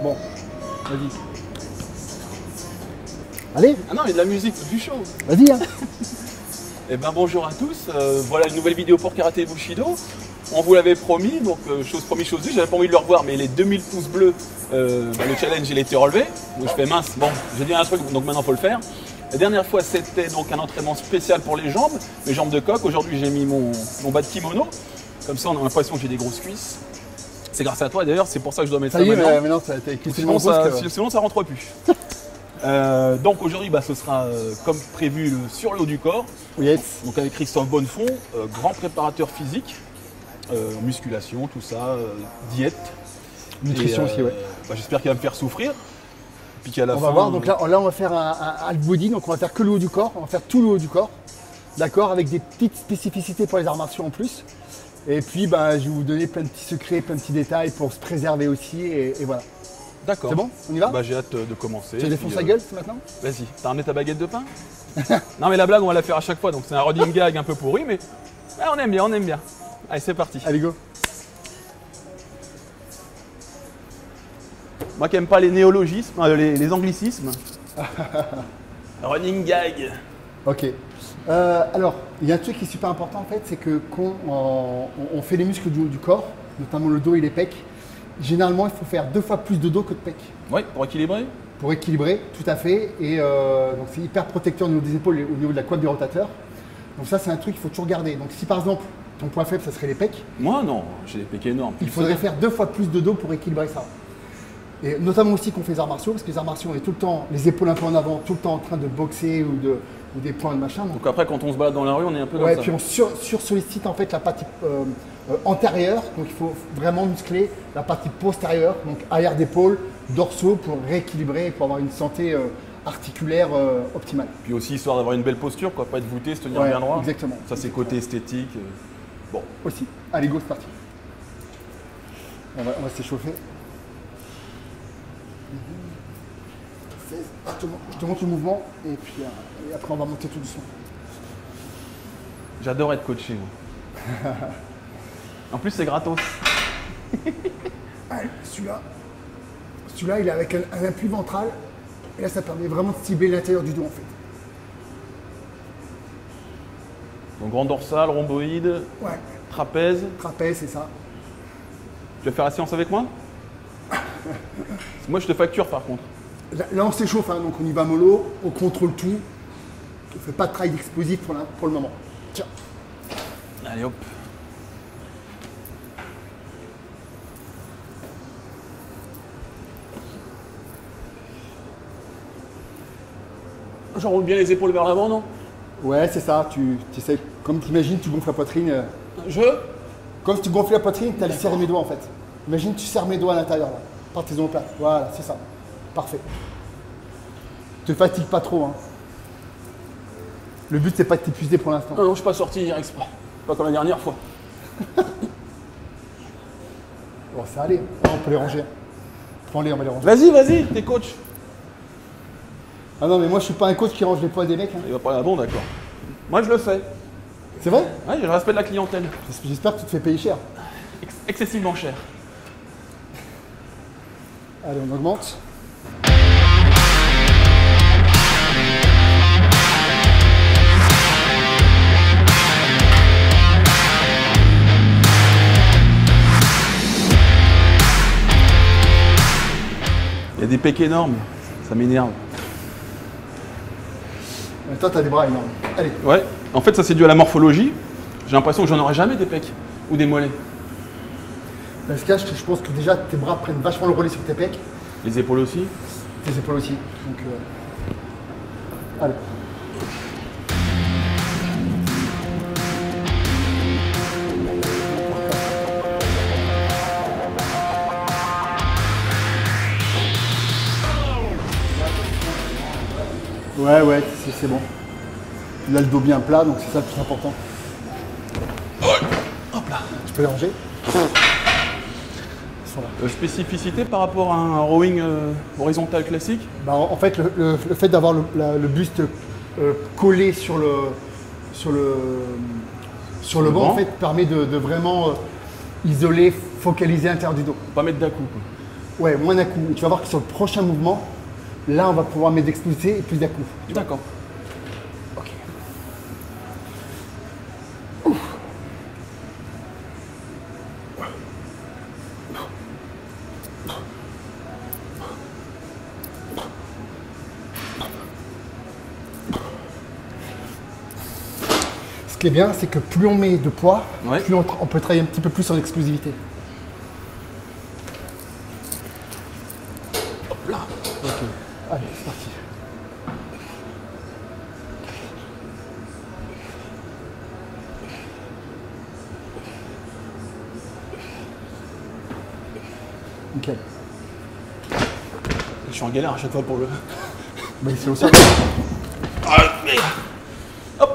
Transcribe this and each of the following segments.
Bon, vas-y. Allez, Ah non, il y a de la musique, c'est plus chaud. vas-y. Hein. Eh ben bonjour à tous, voilà une nouvelle vidéo pour Karaté Bushido. On vous l'avait promis, donc chose promise, chose due, j'avais pas envie de le revoir, mais les 2000 pouces bleus, le challenge il a été relevé. Donc je fais mince, bon, j'ai dit un truc, donc maintenant il faut le faire. La dernière fois c'était donc un entraînement spécial pour les jambes, mes jambes de coq. Aujourd'hui j'ai mis mon bas de kimono, comme ça on a l'impression que j'ai des grosses cuisses. C'est grâce à toi d'ailleurs, c'est pour ça que je dois mettre ça, Ça y est, maintenant. mais non, ça a été Sinon ça rentre plus. Donc aujourd'hui ce sera comme prévu sur le haut du corps. Yes. Donc avec Christophe Bonnefond, grand préparateur physique, musculation, tout ça, diète. Nutrition aussi, ouais. J'espère qu'il va me faire souffrir. Puis qu'à la On fin, va voir, donc là on va faire un half body, donc on va faire que le haut du corps, on va faire tout le haut du corps. D'accord, avec des petites spécificités pour les arts martiaux en plus. Et puis je vais vous donner plein de petits secrets, plein de petits détails pour se préserver aussi, et voilà. D'accord. C'est bon, on y va? J'ai hâte de commencer. Tu défonces la gueule c'est maintenant? Vas-y, t'as ramené ta baguette de pain? Non mais la blague on va la faire à chaque fois, donc c'est un running gag un peu pourri, mais on aime bien, on aime bien. Allez, c'est parti. Allez, go. Moi qui n'aime pas les néologismes, les anglicismes. Running gag. Ok. Alors, il y a un truc qui est super important en fait, c'est que quand on fait les muscles du haut du corps, notamment le dos et les pecs, généralement il faut faire 2 fois plus de dos que de pecs. Oui, pour équilibrer. Pour équilibrer, tout à fait. Et donc c'est hyper protecteur au niveau des épaules et au niveau de la coiffe du rotateur. Donc ça c'est un truc qu'il faut toujours garder. Donc si par exemple ton point faible ça serait les pecs, moi non, j'ai des pecs énormes. il faudrait faire 2 fois plus de dos pour équilibrer ça. Et notamment aussi qu'on fait les arts martiaux, parce que les arts martiaux on est tout le temps, les épaules un peu en avant, tout le temps en train de boxer ou des points de machin. Donc après quand on se balade dans la rue on est un peu ouais, comme ça. puis on sursollicite en fait la partie antérieure, donc il faut vraiment muscler la partie postérieure, donc arrière d'épaule, dorsaux pour rééquilibrer et pour avoir une santé articulaire optimale. Puis aussi histoire d'avoir une belle posture, quoi, pas être voûté, se tenir Ouais, bien droit. exactement. Ça c'est côté esthétique. Bon. Aussi. Allez go, c'est parti. On va s'échauffer. Je te montre le mouvement et puis et après on va monter tout doucement. J'adore être coaché. Moi. En plus c'est gratos. Allez, celui-là il est avec un appui ventral et là ça permet vraiment de cibler l'intérieur du dos en fait. Donc grand dorsal, rhomboïde, Ouais. trapèze. Trapèze, c'est ça. Tu vas faire la séance avec moi? Moi je te facture par contre. Là on s'échauffe, hein, donc on y va mollo, on contrôle tout. On ne fait pas de travail explosif pour le moment. Tiens. Allez hop. J'enroule bien les épaules vers l'avant, non? Ouais, c'est ça. Tu essaies, comme tu imagines, tu gonfles la poitrine. Comme si tu gonfles la poitrine, tu as serré mes doigts en fait. Imagine, tu serres mes doigts à l'intérieur là. Partez en place. Voilà, c'est ça. Parfait. Te fatigue pas trop. Hein. Le but, c'est pas de t'épuiser pour l'instant. Non, je suis pas sorti hier exprès. Pas comme la dernière fois. Bon, ça allait. On peut les ranger. Prends-les, on va les ranger. Vas-y, t'es coach. Ah non, mais moi, je suis pas un coach qui range les poids des mecs. Hein. Il va pas là, bon, d'accord. Moi, je le fais. C'est vrai? Ouais, j'ai le respect de la clientèle. J'espère que tu te fais payer cher. Excessivement cher. Allez, on augmente. Il y a des pecs énormes, ça m'énerve. Toi, t'as des bras énormes. Allez. Ouais, en fait, ça c'est dû à la morphologie. J'ai l'impression que j'en aurai jamais des pecs ou des mollets. Parce que je pense que déjà tes bras prennent vachement le relais sur tes pecs. Les épaules aussi. Tes épaules aussi. Donc, allez. Ouais, c'est bon. Il a le dos bien plat, donc c'est ça le plus important. Hop là. Tu peux les ranger. Spécificité par rapport à un rowing horizontal classique? En fait, le fait d'avoir le buste collé sur le banc, en fait, permet de vraiment isoler, focaliser l'intérieur du dos. Pas mettre d'à-coup. Ouais, moins d'un coup. Et tu vas voir que sur le prochain mouvement, là, on va pouvoir mettre d'explosé et plus d'un coup. D'accord. Ok. Ce qui est bien, c'est que plus on met de poids, plus on peut travailler un petit peu plus en explosivité. Hop là. Ok. Allez, c'est parti. Nickel. Je suis en galère à chaque fois pour le... Bah, c'est au sol. Ah, merde. Hop.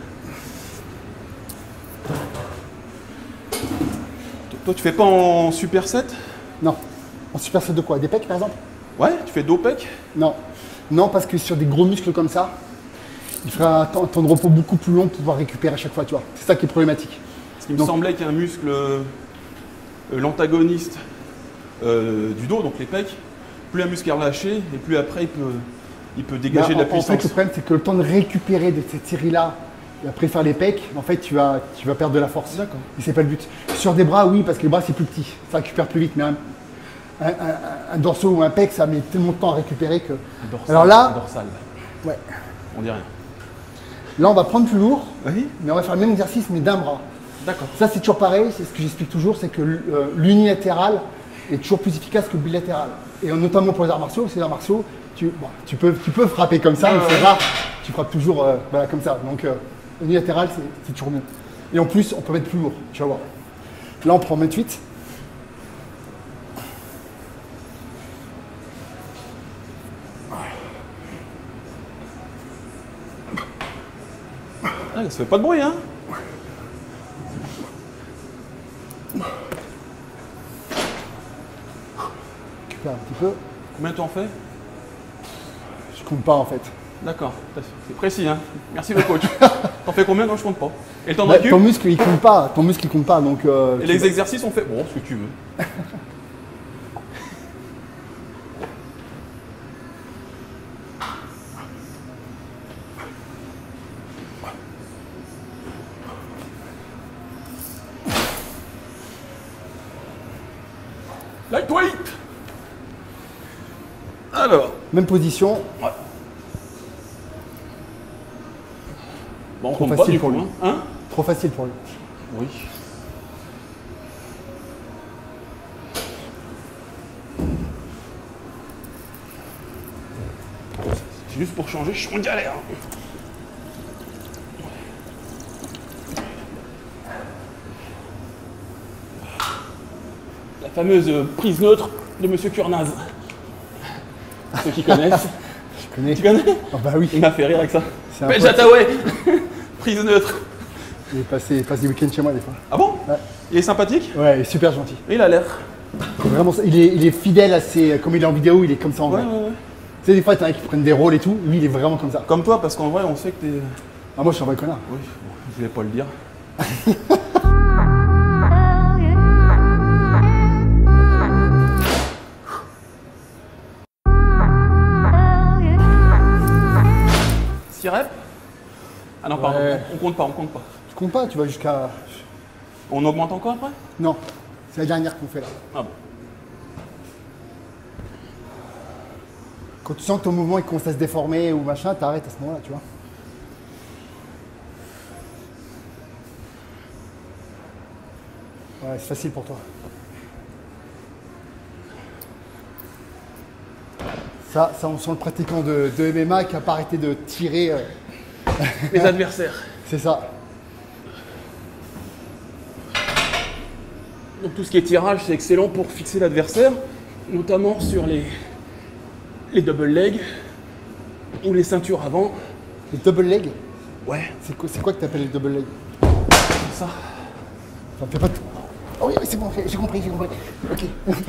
Toi, tu fais pas en superset? Non. En superset de quoi? Des pecs, par exemple? Ouais, tu fais dos pec? Non. Non, parce que sur des gros muscles comme ça, il fera un temps de repos beaucoup plus long pour pouvoir récupérer à chaque fois, tu vois. C'est ça qui est problématique. Parce qu'il me semblait qu'un muscle, l'antagoniste du dos, donc les pecs, plus un muscle est relâché et plus après il peut dégager de la puissance. En fait, le problème, c'est que le temps de récupérer de cette série-là et après faire les pecs, en fait, tu vas perdre de la force. D'accord. Et c'est pas le but. Sur des bras, oui, parce que les bras, c'est plus petit. Ça récupère plus vite, mais un dorsal ou un pec, ça met tellement de temps à récupérer que... Un dorsal, alors là, un dorsal. Ouais. On dit rien. Là, on va prendre plus lourd, Oui. mais on va faire le même exercice, mais d'un bras. D'accord. Ça, c'est toujours pareil, c'est ce que j'explique toujours, c'est que l'unilatéral est toujours plus efficace que le bilatéral. Et notamment pour les arts martiaux, ces arts martiaux, tu peux frapper comme ça, mais c'est rare, tu frappes toujours voilà, comme ça. Donc, unilatéral, c'est toujours mieux. Et en plus, on peut mettre plus lourd, tu vas voir. Là, on prend 28. Ah, ça fait pas de bruit, hein? Récupère un petit peu. Combien t'en fais? Je compte pas en fait. D'accord, c'est précis, hein? Merci le coach. T'en fais combien? Non, je compte pas. Et le temps de Bah, récup? ton muscle, il compte pas. Ton muscle, il compte pas. Donc, et les exercices, on fait bon, ce que tu veux. Lightweight. Alors. Même position. Ouais. Bon, on Trop compte facile pas du pour coup, lui. hein? Trop facile pour lui. Oui. C'est juste pour changer, je suis en galère. La fameuse prise neutre de Monsieur Kurnaz. Ceux qui connaissent. Je connais. Tu connais? Ah bah oui. Il m'a fait rire avec ça. C'est un Ben pote. Jataoué. Prise neutre. Il passe des week-ends chez moi des fois. Ah bon? Ouais. Il est sympathique? Ouais, il est super gentil. Il a l'air. C'est vraiment ça. Il est fidèle à ses. Comme il est en vidéo, il est comme ça en vrai. Ouais. Tu sais, des fois, t'en as qui prennent des rôles et tout. Lui, il est vraiment comme ça. Comme toi, parce qu'en vrai, on sait que t'es. Ah, moi, je suis un vrai connard. Oui, bon, je voulais pas le dire. Six reps? Ah non, pardon, Ouais. on compte pas. Tu comptes pas, tu vas jusqu'à. On augmente encore après? Non, c'est la dernière qu'on fait là. Ah bon. Quand tu sens que ton mouvement il commence à se déformer ou machin, t'arrêtes à ce moment-là, tu vois. Ouais, c'est facile pour toi. Ça, on sent le pratiquant de MMA qui n'a pas arrêté de tirer. Les adversaires. C'est ça. Donc tout ce qui est tirage, c'est excellent pour fixer l'adversaire, notamment sur les double legs ou les ceintures avant. Les double legs, Ouais, c'est quoi que tu appelles les double legs? comme ça. Ça me fait pas tout. Oh oui, c'est bon, j'ai compris. Ok.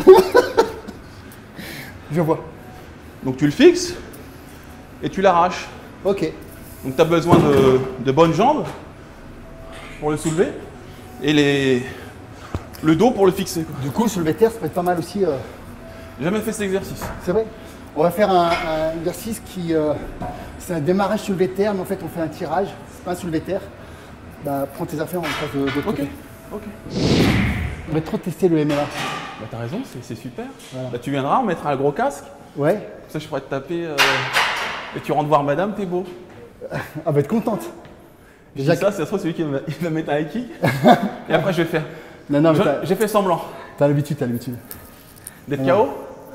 Je vois. Donc tu le fixes et tu l'arraches. Ok. Donc tu as besoin de bonnes jambes pour le soulever et le dos pour le fixer, quoi. Du coup, sur le terre, ça peut être pas mal aussi. J'ai jamais fait cet exercice. C'est vrai. On va faire un exercice qui... c'est un démarrage soulevé de terre, mais en fait on fait un tirage. C'est pas un soulevé de terre. Bah, prends tes affaires, on passe de l'autre côté. Ok. On va trop tester le MMA. Bah t'as raison, c'est super. Voilà. Bah, tu viendras, on mettra un gros casque. Ouais. Comme ça je pourrais te taper. Et tu rentres voir madame, t'es beau. Elle va être contente. Déjà ça, c'est trop celui qui va mettre un high kick. Et après je vais faire. Non, mais j'ai fait semblant. T'as l'habitude, D'être KO.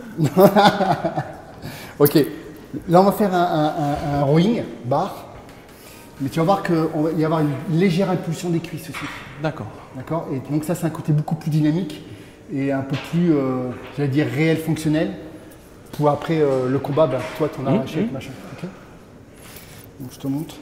Ok. Là, on va faire un rowing, barre. Mais tu vas voir qu'il va y avoir une légère impulsion des cuisses aussi. D'accord. D'accord. Et donc ça, c'est un côté beaucoup plus dynamique et un peu plus, j'allais dire, réel, fonctionnel. Pour après le combat, bah, toi, ton arraché, machin. Ok. Donc je te montre.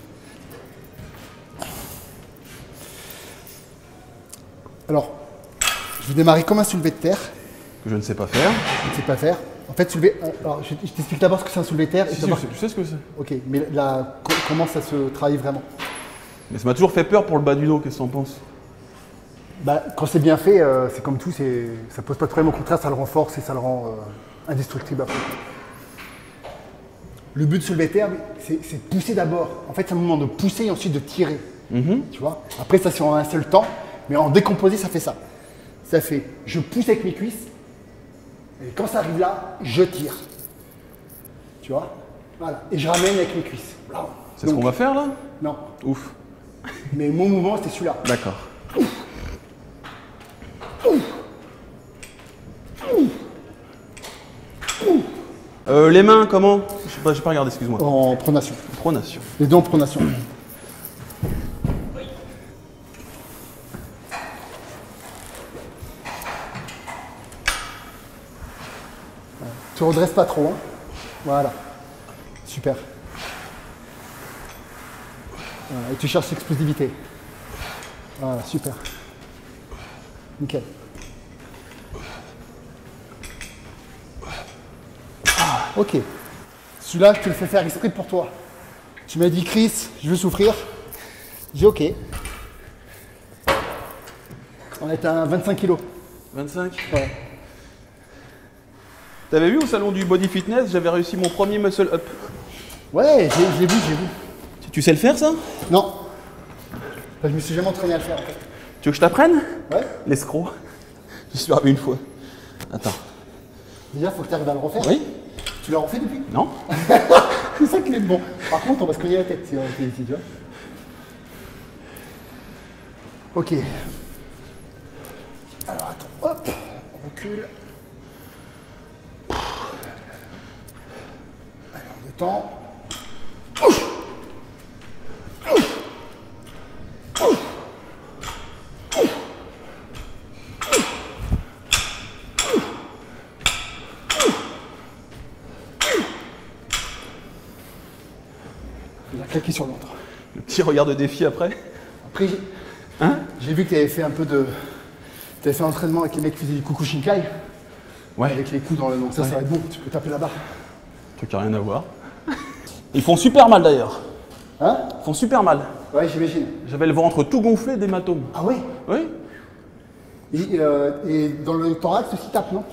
Alors, je vais démarrer comme un soulevé de terre. Que je ne sais pas faire. Je ne sais pas faire. En fait, soulever. Alors, je t'explique d'abord ce que c'est un soulevé de terre. Si, tu sais ce que c'est. Ok, mais là, comment ça se travaille vraiment? Mais ça m'a toujours fait peur pour le bas du dos, qu'est-ce que t'en penses? Bah, quand c'est bien fait, c'est comme tout, ça pose pas de problème. Au contraire, ça le renforce et ça le rend indestructible après. Le but de soulever de terre, c'est de pousser d'abord. En fait, c'est un moment de pousser et ensuite de tirer. Tu vois? Après, ça, c'est en un seul temps. Mais en décomposé, ça fait ça. Ça fait, je pousse avec mes cuisses. Et quand ça arrive là, je tire. Tu vois? Voilà. Et je ramène avec mes cuisses. C'est ce qu'on va faire là? Non. Ouf. Mais mon mouvement, c'était celui-là. D'accord. Les mains, comment? J'ai pas regardé, excuse-moi. En pronation. Pronation. Les deux en pronation. Tu redresses pas trop. Hein. Voilà. Super. Voilà. Et tu cherches l'explosivité. Voilà, super. Nickel. Ok. Celui-là, je te le fais faire exprès pour toi. Tu m'as dit, Chris, je veux souffrir. J'ai ok. On est à 25 kg. 25? Ouais. T'avais vu au salon du body fitness, j'avais réussi mon premier muscle up. Ouais, j'ai vu. Tu sais le faire ça? Non. Enfin, je me suis jamais entraîné à le faire en fait. Tu veux que je t'apprenne? Ouais. L'escroc. Je suis arrivé une fois. Attends. Déjà, faut que tu arrives à le refaire. Oui. Tu l'as refait depuis? Non. C'est ça qui est bon. Par contre, on va se cogner la tête si on fait ici, tu vois. Ok. Alors attends, hop, on recule. Allez, on détend. Il a claqué sur l'autre. Le petit regard de défi après. Après, j'ai vu que tu avais fait un peu de... Tu avais fait un entraînement avec les mecs qui faisaient du Kukushinkai. Ouais. Avec les coups dans le... Donc ça va être bon, tu peux taper là-bas. Truc qui n'a rien à voir. Ils font super mal d'ailleurs. Hein? Ils font super mal. Ouais, j'imagine. J'avais le ventre tout gonflé d'hématomes. Ah ouais? Oui. Et dans le thorax aussi tape, non?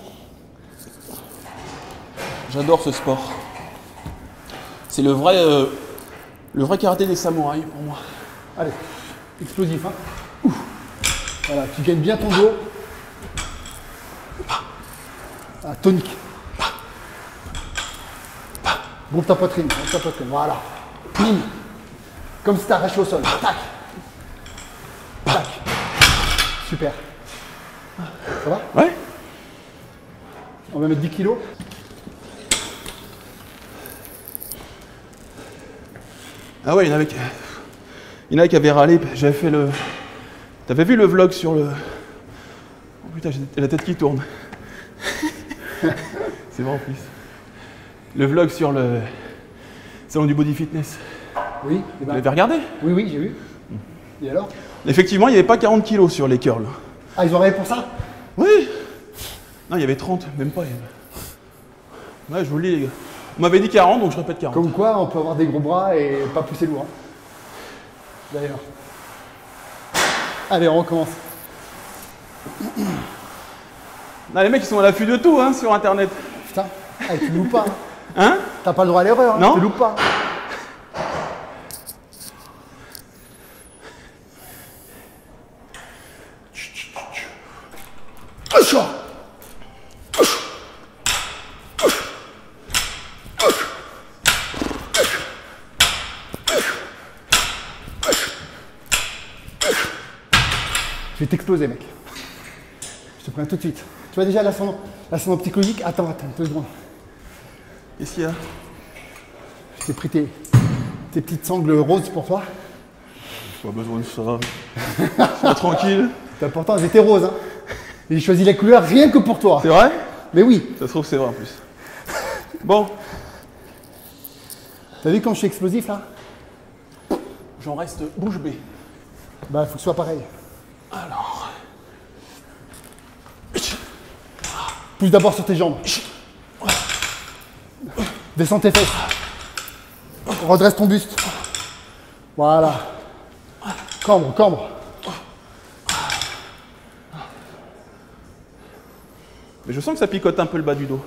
J'adore ce sport. C'est le vrai karaté des samouraïs pour moi. Allez, explosif, hein? Ouf. Voilà, tu gagnes bien ton dos. Ah, tonique. Gonfle ta poitrine, voilà. Pim. Comme si t'arraches au sol. Tac. Tac. Super. Ça va? Ouais. On va mettre 10 kilos. Ah ouais, il y en avait qui avaient râlé. J'avais fait le... T'avais vu le vlog sur le... Oh putain, j'ai la tête qui tourne. C'est vrai en plus. Le vlog sur le salon du body fitness. Oui. Vous l'avez regardé? Oui, j'ai vu. Et alors? Effectivement, il n'y avait pas 40 kilos sur les curls. Ah, ils ont rêvé pour ça? Oui. Non, il y avait 30, même pas. Ouais, je vous le dis les gars. On m'avait dit 40, donc je répète 40. Comme quoi, on peut avoir des gros bras et pas pousser lourd. Hein. D'ailleurs. Allez, on recommence. Non, les mecs, ils sont à l'affût de tout hein, sur internet. Ah, tu loupes pas. Hein? T'as pas le droit à l'erreur. Hein. Non. Tu loupes pas. Je vais t'exploser, mec. Je te préviens tout de suite. Tu vois déjà l'ascendant psychologique? Attends, 2 secondes. Qu'est-ce qu'il y a? Je t'ai pris tes petites sangles roses pour toi. Pas besoin de ça. Sois tranquille. C'est important, elles étaient roses. Hein. J'ai choisi la couleur rien que pour toi. C'est vrai? Mais oui. Ça se trouve, c'est vrai en plus. Bon. T'as vu quand je suis explosif là? J'en reste bouche bée. Bah, il faut que ce soit pareil. Alors. Pousse d'abord sur tes jambes. Descends tes fesses. Redresse ton buste. Voilà. Cambre, cambre. Mais je sens que ça picote un peu le bas du dos.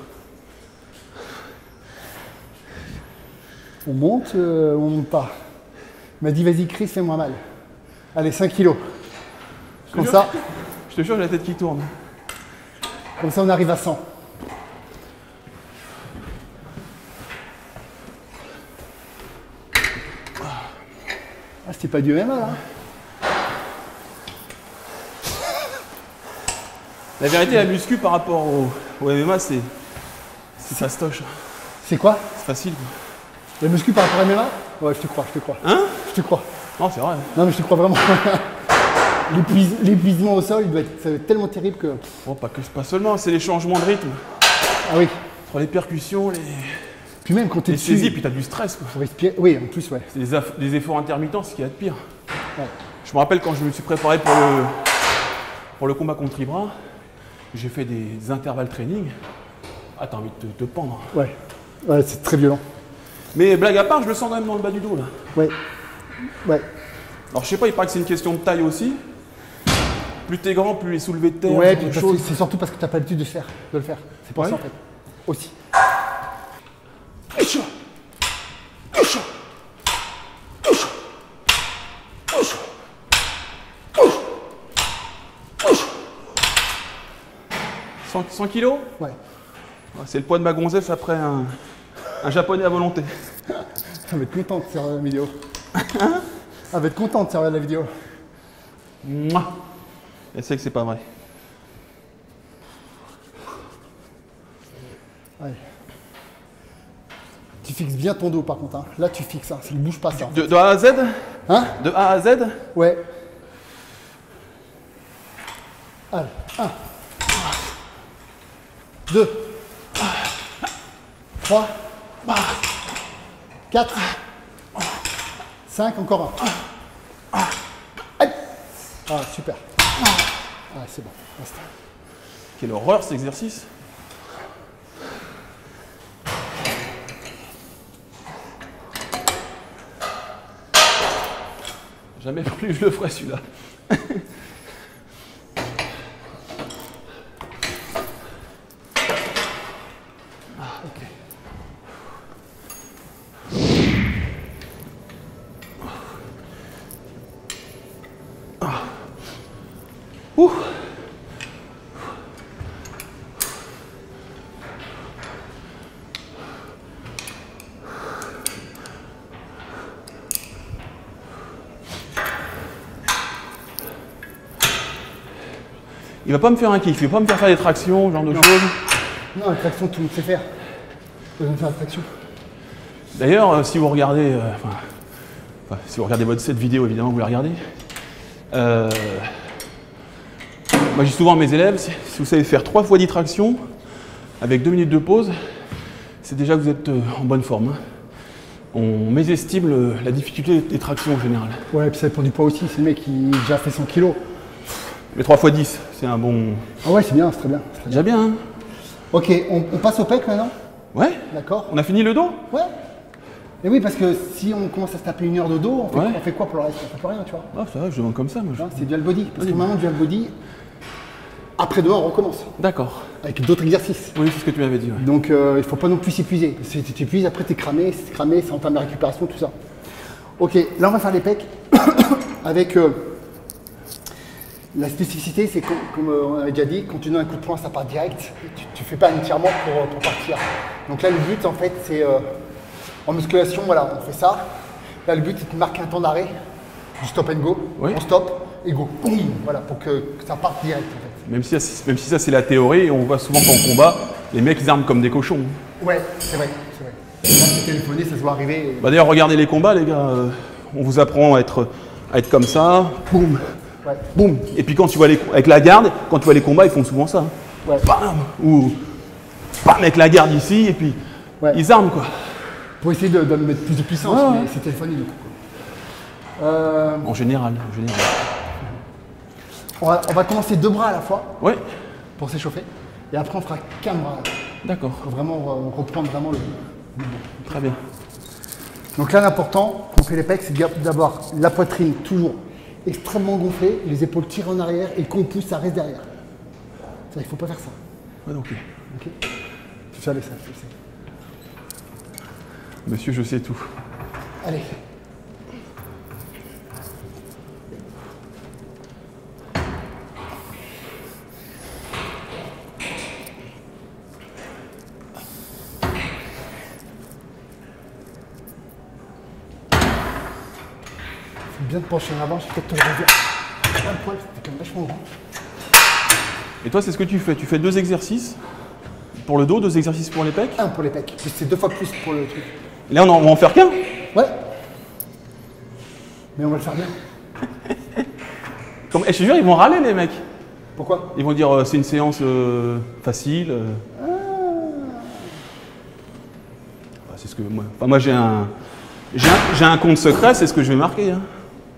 On monte ou on monte pas? Il m'a dit, vas-y, Chris, fais-moi mal. Allez, 5 kilos. Comme ça, Je te jure, j'ai la tête qui tourne. on arrive à 100. Ah, c'était pas du MMA, là. La vérité, la muscu par rapport au MMA, c'est fastoche. C'est quoi? C'est facile, quoi. La muscu par rapport à MMA? Ouais, je te crois, je te crois. Hein? Je te crois. Non, c'est vrai. Non, mais je te crois vraiment. L'épuisement au sol, ça va être tellement terrible que... Bon, pas seulement, c'est les changements de rythme. Ah oui. Entre les percussions, Puis même quand t'es les dessus... saisies, puis t'as du stress, quoi. Faut respirer. Oui, en plus, ouais. C'est des efforts intermittents, ce qu'il y a de pire. Ouais. Je me rappelle quand je me suis préparé pour le combat contre Ibra, j'ai fait des intervalles training. Ah, t'as envie de te pendre. Ouais. Ouais, c'est très violent. Mais blague à part, je le sens quand même dans le bas du dos, là. Ouais. Ouais. Alors, je sais pas, il paraît que c'est une question de taille aussi. Plus t'es grand, plus les soulevés de terre, Ouais, plus puis de choses. c'est surtout parce que t'as pas l'habitude de le faire. C'est pour Ouais. ça, en fait. Aussi. « 100 kilos? Ouais. C'est le poids de ma gonzesse après un japonais à volonté. Elle va être contente de servir la vidéo. Elle va être contente de servir la vidéo. Mouah. Elle sait que c'est pas vrai. Allez. Tu fixes bien ton dos par contre. Hein. Là, tu fixes. Hein. Ça ne bouge pas ça. De A à Z? Hein? De A à Z? Ouais. Allez. 1. 2. 3. 4. 5. Encore un. Allez. Ah, super. Ah, c'est bon. Reste. Quelle horreur cet exercice! Jamais plus je le ferai celui-là. Ok. Ouh. Il va pas me faire un kiff, il va pas me faire des tractions, ce genre de choses. Non, la traction, tout le monde sait faire. Pas besoin de faire la traction. D'ailleurs, si vous regardez, si vous regardez cette vidéo, évidemment, vous la regardez. Moi, je dis souvent à mes élèves, si vous savez faire 3 fois 10 tractions, avec 2 minutes de pause, c'est déjà que vous êtes en bonne forme. Hein. On mésestime la difficulté des tractions en général. Ouais, et puis ça dépend du poids aussi. C'est le mec qui a déjà fait 100 kilos. Mais 3 fois 10, c'est un bon... Ah ouais, c'est bien, c'est très bien. C'est déjà bien, hein. Ok, on passe au pec maintenant? Ouais. D'accord. On a fini le dos? Ouais. Et oui, parce que si on commence à se taper 1 heure de dos, Ouais. on fait quoi pour le reste? On fait pas rien, tu vois. Ah, ça va, je demande comme ça, moi. Hein, c'est dual body. Parce que Vas-y. maintenant, dual body, après dehors, on recommence. D'accord. avec d'autres exercices. Oui, c'est ce que tu m'avais dit. Ouais. Donc il ne faut pas non plus s'épuiser. Si tu t'épuises, après tu es cramé, ça entame la récupération, tout ça. Ok, là on va faire les pecs avec la spécificité, c'est comme on avait déjà dit, quand tu donnes un coup de poing, ça part direct. Tu ne fais pas un étirement pour partir. Donc là le but en fait c'est en musculation, voilà, on fait ça. Là le but c'est de marquer un temps d'arrêt, du stop and go, oui. On stop et go. Voilà, pour que ça parte direct en fait. Même si ça c'est la théorie, on voit souvent qu'en combat, les mecs ils arment comme des cochons. Ouais, c'est vrai, c'est vrai. Là c'est téléphoné, ça se voit arriver. Bah d'ailleurs regardez les combats les gars, on vous apprend à être comme ça, boum, ouais. Boum. Et puis quand tu vois avec la garde, quand tu vois les combats, ils font souvent ça. Ouais. Bam, ou bam avec la garde ici et puis ouais. Ils arment quoi. Pour essayer de mettre plus de puissance, ouais. Mais c'est téléphoné du coup. En général. On va commencer 2 bras à la fois. Ouais. Pour s'échauffer. Et après on fera qu'un bras. D'accord. Pour vraiment reprendre vraiment le. Très bien. Donc là l'important quand on fait les pecs, c'est d'avoir la poitrine toujours extrêmement gonflée, les épaules tirées en arrière et qu'on pousse, ça reste derrière. Ça, il ne faut pas faire ça. Ouais, ok. Tu savais ça, je sais. Monsieur, je sais tout. Allez. Bien de pencher en avant, je vais peut-être te le redire. Un poil, c'était quand même vachement grand. Et toi, c'est ce que tu fais. Tu fais 2 exercices pour le dos, 2 exercices pour les pecs. 1 pour les pecs. C'est 2 fois plus pour le truc. Et là, on va en faire qu'un. Ouais. Mais on va le faire bien. Comme, je te jure, ils vont râler les mecs. Pourquoi? Ils vont dire c'est une séance facile. Bah, c'est ce que moi. Enfin, moi, j'ai un compte secret, c'est ce que je vais marquer. Hein.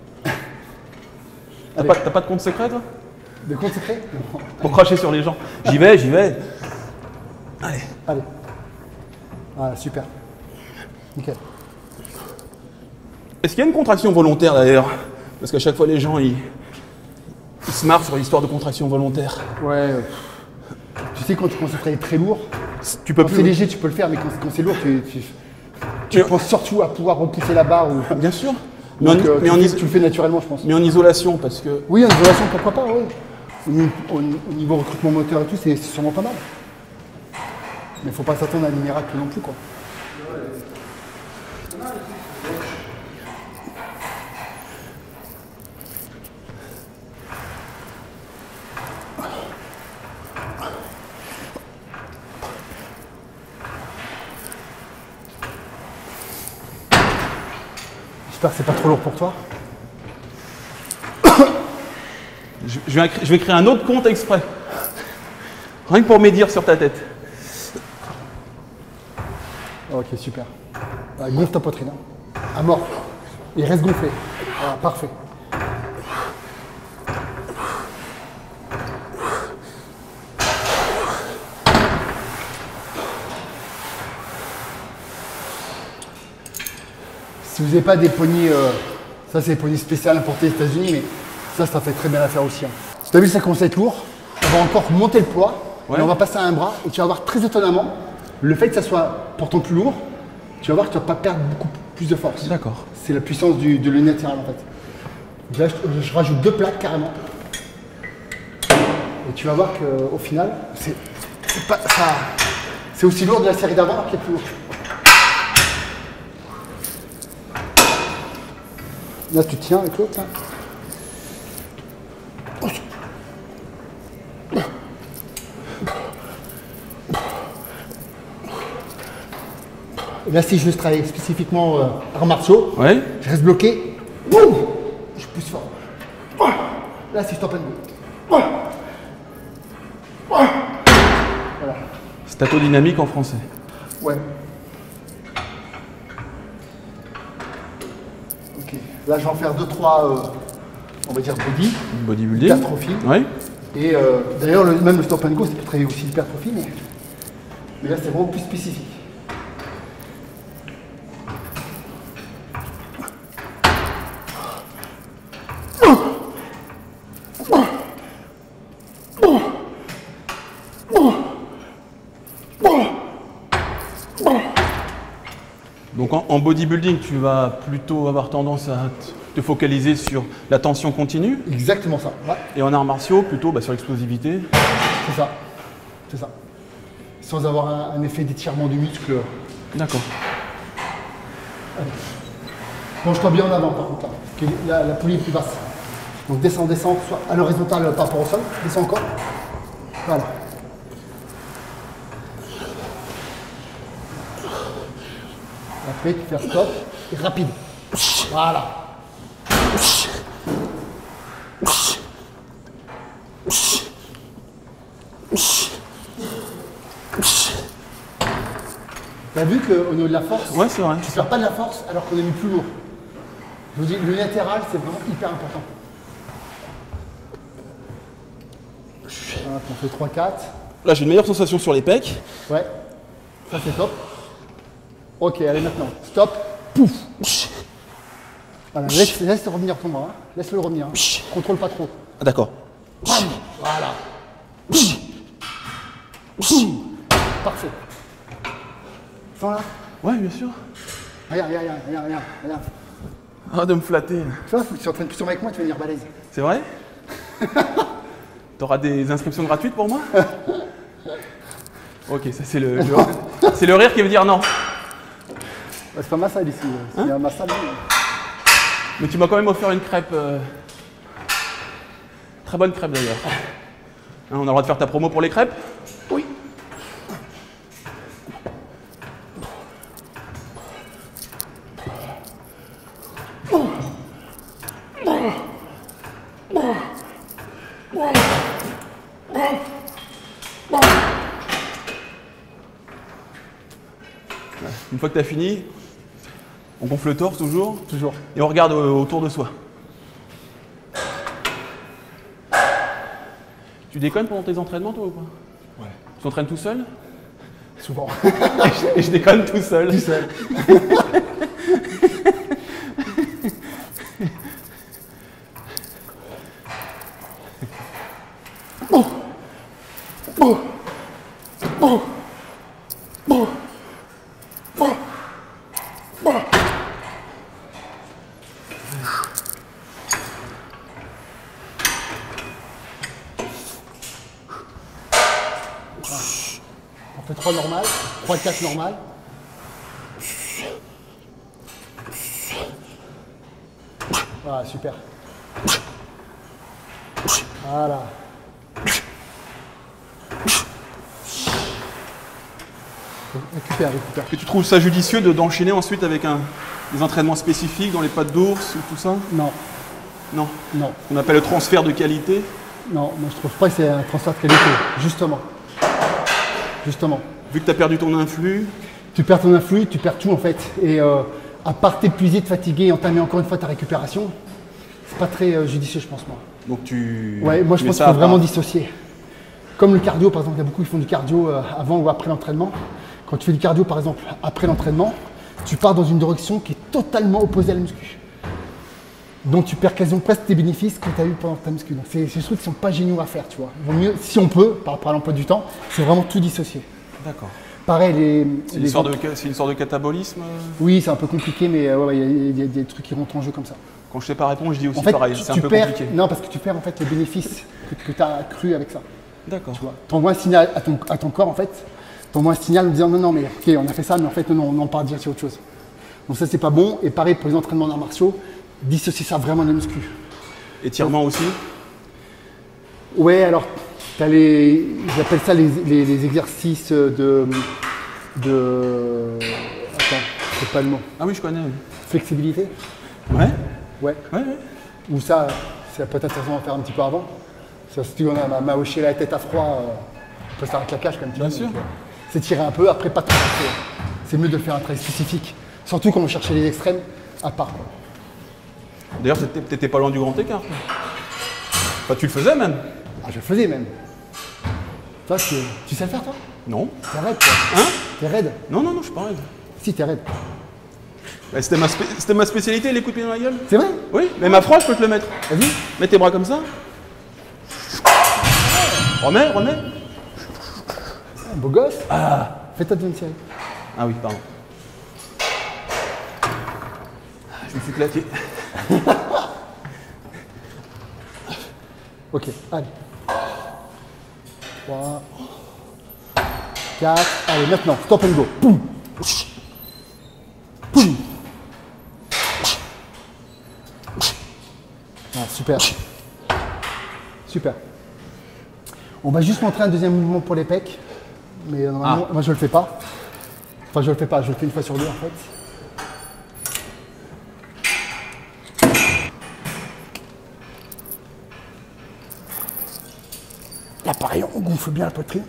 T'as pas de compte secret, toi? De compte secret? Non. Pour cracher sur les gens. J'y vais. Allez. Voilà, super. Nickel. Est-ce qu'il y a une contraction volontaire d'ailleurs? Parce qu'à chaque fois, les gens, ils se marrent sur l'histoire de contraction volontaire. Ouais. Tu sais, quand tu commences à travailler très lourd, tu peux quand plus. c'est léger, tu peux le faire, mais quand c'est lourd, tu penses surtout à pouvoir repousser la barre. Ou... Bien sûr. Donc, tu le fais naturellement, je pense. Mais en isolation, parce que... Oui, en isolation, pourquoi pas, oui. Au niveau recrutement moteur et tout, c'est sûrement pas mal. Mais il ne faut pas s'attendre à un miracle non plus, quoi. J'espère que c'est pas trop lourd pour toi. Je vais créer un autre compte exprès. Rien que pour médire sur ta tête. Ok, super. Gonfle ta poitrine. Hein. À mort. Et reste gonflé. Voilà, parfait. Si vous n'avez pas des poignées, ça c'est des poignées spéciales importées des États-Unis, mais ça fait très bien l'affaire aussi. Hein. Tu as vu, ça commence à être lourd. On va encore monter le poids, et on va passer à un bras, et tu vas voir très étonnamment, le fait que ça soit pourtant plus lourd, tu vas voir que tu ne vas pas perdre beaucoup plus de force. D'accord. C'est la puissance de l'unilatéral en fait. Là, je rajoute 2 plaques carrément. Et tu vas voir qu'au final, c'est aussi lourd de la série d'avant qui est plus lourd. Là, tu tiens avec l'autre. Là, si je veux travailler spécifiquement arts martiaux, je reste bloqué. Je pousse fort. Là, c'est stop and go. Voilà. Statodynamique en français. Ouais. Ok. Là, je vais en faire 2-3, on va dire bodybuilding. Hypertrophie. Ouais. Et d'ailleurs, même le stop and go, c'est pour travailler aussi l'hypertrophie, mais là, c'est vraiment plus spécifique. Donc en bodybuilding, tu vas plutôt avoir tendance à te focaliser sur la tension continue. Exactement ça. Ouais. Et en arts martiaux, plutôt sur l'explosivité. C'est ça. C'est ça. Sans avoir un effet d'étirement du muscle. D'accord. Penche-toi bien en avant par contre là. La poulie est plus basse. Donc descends, soit à l'horizontale par rapport au sol. Descends encore. Voilà. Après, tu fais un stop et rapide. Voilà. T'as vu qu'au niveau de la force, ouais, c'est vrai. Tu ne perds pas de la force alors qu'on est mis plus lourd. Je vous dis, le latéral, c'est vraiment hyper important. Voilà, on fait 3-4. Là, j'ai une meilleure sensation sur les pecs. Ouais, ça c'est top. Ok, allez maintenant, stop, pouf. Voilà, laisse revenir ton bras, laisse-le revenir. Hein. Contrôle pas trop. Ah, d'accord. Voilà. Parfait. Sens là. Ouais, bien sûr. Regarde. Ah, de me flatter. Tu vois, faut que tu t'entraînes plus souvent avec moi, tu vas venir balèze. C'est vrai? T'auras des inscriptions gratuites pour moi? Ok, ça c'est c'est le rire qui veut dire non. C'est pas ma salle ici. C'est ma salle. Mais tu m'as quand même offert une crêpe. Très bonne crêpe d'ailleurs. Hein, on a le droit de faire ta promo pour les crêpes? Oui. Une fois que tu as fini, on gonfle le torse toujours. Toujours. Et on regarde autour de soi. Tu déconnes pendant tes entraînements toi ou pas? Ouais. Tu t'entraînes tout seul? Souvent. Et je déconne tout seul. Tout seul. On fait 3 normales, 3-4 normales. Voilà, super. Voilà. Récupère. Et tu trouves ça judicieux d'enchaîner ensuite avec des entraînements spécifiques dans les pattes d'ours ou tout ça? Non. Non. Non. On appelle le transfert de qualité? Non, moi je trouve pas que c'est un transfert de qualité, justement. Justement. Vu que tu as perdu ton influx? Tu perds ton influx, tu perds tout en fait. Et à part t'épuiser, te fatiguer et entamer encore une fois ta récupération, c'est pas très judicieux je pense moi. Donc tu... Ouais, moi je pense qu'il faut vraiment dissocier. Comme le cardio par exemple, il y a beaucoup qui font du cardio avant ou après l'entraînement. Quand tu fais du cardio par exemple après l'entraînement, tu pars dans une direction qui est totalement opposée à la muscu. Donc tu perds quasiment presque tes bénéfices que tu as eu pendant ta muscu. Donc c'est des trucs qui ne sont pas géniaux à faire, tu vois. Il vaut mieux, si on peut, par rapport à l'emploi du temps, c'est vraiment tout dissocier. D'accord. Pareil, c'est une sorte de catabolisme? Oui, c'est un peu compliqué, mais il y a des trucs qui rentrent en jeu comme ça. Quand je sais pas répondre, je dis aussi en fait, pareil, c'est un peu compliqué. Non, parce que tu perds en fait les bénéfices que tu as cru avec ça. D'accord. Tu vois, t'envoies un signal à ton corps en fait, t'envoies un signal en disant non, mais ok, on a fait ça, mais en fait non, on part dire sur autre chose. Donc ça c'est pas bon, et pareil pour les entraînements d'arts martiaux, dissocier ça vraiment des muscles. Étirement aussi? Ouais, alors, j'appelle ça les exercices de... Attends, c'est pas le mot. Ah oui, je connais. Flexibilité? Ouais. Ouais. Ou ça peut-être intéressant à faire un petit peu avant. Ça, si tu m'as hoché la tête à froid, on peut faire un claquage quand même. Bien sûr. C'est tirer un peu, après pas trop. C'est mieux de faire un travail spécifique. Surtout quand on cherchait les extrêmes, à part. D'ailleurs, t'étais pas loin du grand écart. Enfin, tu le faisais même. Ah, je le faisais même. Toi, tu sais le faire, toi? Non. T'es raide, toi. Hein? T'es raide? Non, je suis pas raide. Si, t'es raide. Bah, c'était ma spécialité, les coups de pied dans la gueule. C'est vrai? Oui, mais ma froid, je peux te le mettre. Vas-y. Mets tes bras comme ça. Remets. Beau gosse. Ah. Fais-toi une série. Ah oui, pardon. Je me suis claqué. Ok, allez. 3, 4, allez, maintenant, stop and go. Poum. Poum. Ah, super. Super. On va juste montrer un deuxième mouvement pour les pecs. Mais normalement, moi je le fais pas. Enfin, je le fais pas, je le fais une fois sur deux en fait. Là, pareil, on gonfle bien la poitrine.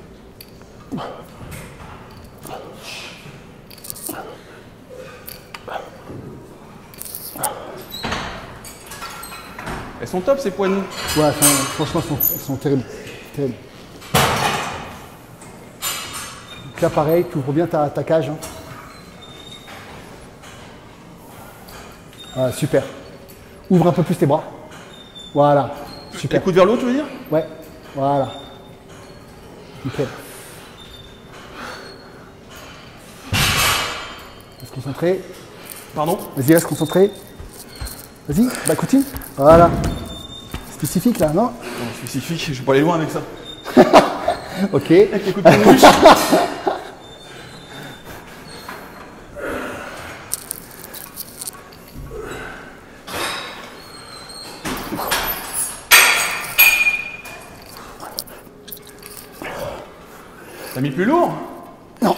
Elles sont top ces poignées. Ouais, franchement, elles sont terribles. Terribles. Donc là, pareil, tu ouvres bien ta cage. Hein. Ah, super. Ouvre un peu plus tes bras. Voilà. Super. Les coudes vers le haut, tu veux dire? Ouais. Voilà. Nickel. Reste concentré. Pardon? Vas-y, reste concentré. Vas-y, bah continue. Voilà. Spécifique là, non? Non, spécifique, je vais pas aller loin avec ça. Ok. Avec les coups de mouche. T'as mis plus lourd? Non.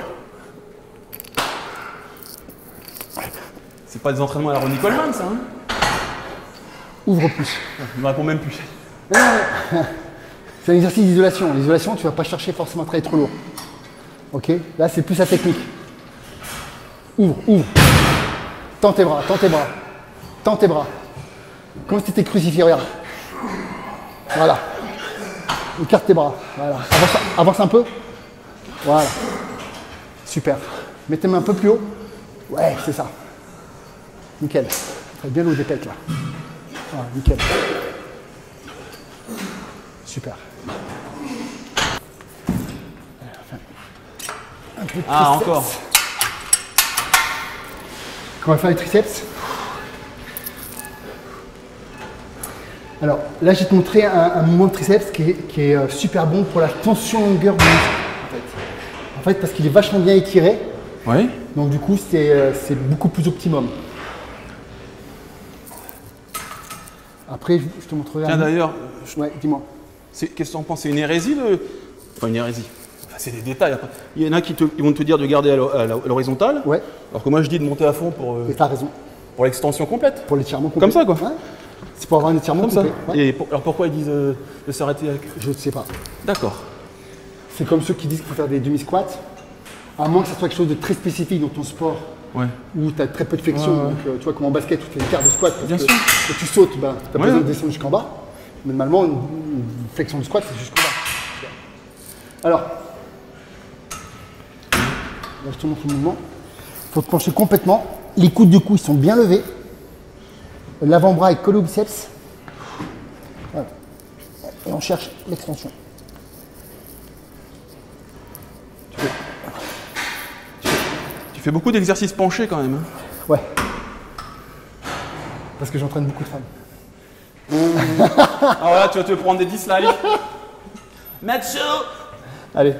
C'est pas des entraînements à la Ronnie Coleman, ça, hein? Ouvre plus. Je me réponds même plus. C'est un exercice d'isolation. L'isolation, tu vas pas chercher forcément à travailler trop lourd. Ok? Là, c'est plus la technique. Ouvre, ouvre. Tends tes bras, tends tes bras. Tends tes bras. Comme si tu étais crucifié, regarde. Voilà. Écarte tes bras. Voilà. Avance un peu. Voilà. Super. Mets tes mains un peu plus haut. Ouais, c'est ça. Nickel. Très bien le haut des pecs là. Voilà, nickel. Super. Un peu de Ah, triceps. encore. On va faire les triceps. Alors là, je vais te montrer un mouvement de triceps qui est super bon pour la tension longueur du muscle. En fait, parce qu'il est vachement bien étiré. Oui. Donc du coup, c'est beaucoup plus optimum. Après, je te montrerai. Tiens, d'ailleurs, Ouais, dis-moi. qu'est-ce que tu en penses? C'est une hérésie de. Enfin, une hérésie. Enfin, c'est des détails après. Il y en a qui vont te dire de garder à l'horizontale. Ouais. Alors que moi, je dis de monter à fond pour Et t'as raison. l'extension complète. Pour l'étirement complet. Comme ça, quoi. Ouais. C'est pour avoir un étirement Comme ça. complet. Ouais. Et alors pourquoi ils disent de s'arrêter avec. Je ne sais pas. D'accord. C'est comme ceux qui disent qu'il faut faire des demi-squats. À moins que ce soit quelque chose de très spécifique dans ton sport. Ouais. Où tu as très peu de flexion. Ouais, ouais. Donc, tu vois, comme en basket, tu fais une quart de squat. Parce Bien que sûr. quand tu sautes, ben, tu as Ouais, besoin ouais. de descendre jusqu'en bas. Mais normalement, une flexion de squat, c'est jusqu'en bas. Alors, là, je te montre le mouvement. Il faut te pencher complètement. Les coudes du cou, ils sont bien levés. L'avant-bras est collé au biceps. Voilà. Et on cherche l'extension. Tu fais beaucoup d'exercices penchés quand même. Hein. Ouais. Parce que j'entraîne beaucoup de femmes. Ah voilà, tu vas te prendre des dislikes. Macho. Allez.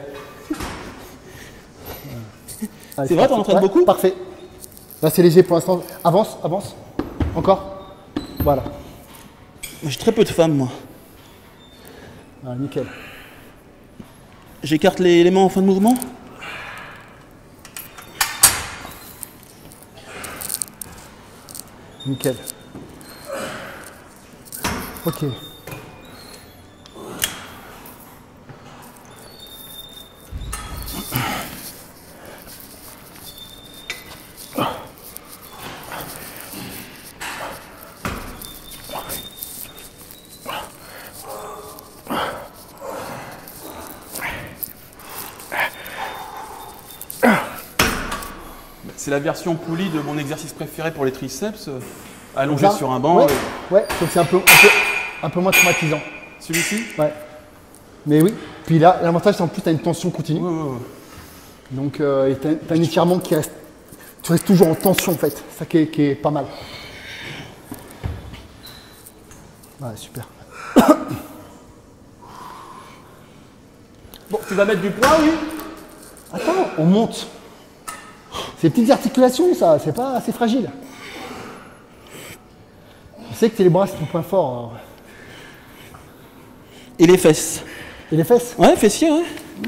Allez, C'est vrai, t'en entraînes beaucoup? Parfait. Là, c'est léger pour l'instant. Avance, avance. Encore. Voilà. J'ai très peu de femmes, moi. Ah, nickel. J'écarte les mains en fin de mouvement. Nickel. Ok. C'est la version poulie de mon exercice préféré pour les triceps, allongé Ça sur un banc. Ouais, ouais, donc c'est un peu moins traumatisant. Celui-ci? Ouais. Mais oui. Puis là, l'avantage, c'est en plus, tu as une tension continue. Ouais. Donc, tu as un étirement qui reste Tu restes toujours en tension en fait, ça qui est pas mal. Ouais, super. Bon, tu vas mettre du poids, oui? Attends, on monte. Ces petites articulations, ça, c'est pas assez fragile. Je sais que les bras, c'est ton point fort. Alors. Et les fesses. Et les fesses? Ouais, fessiers, ouais.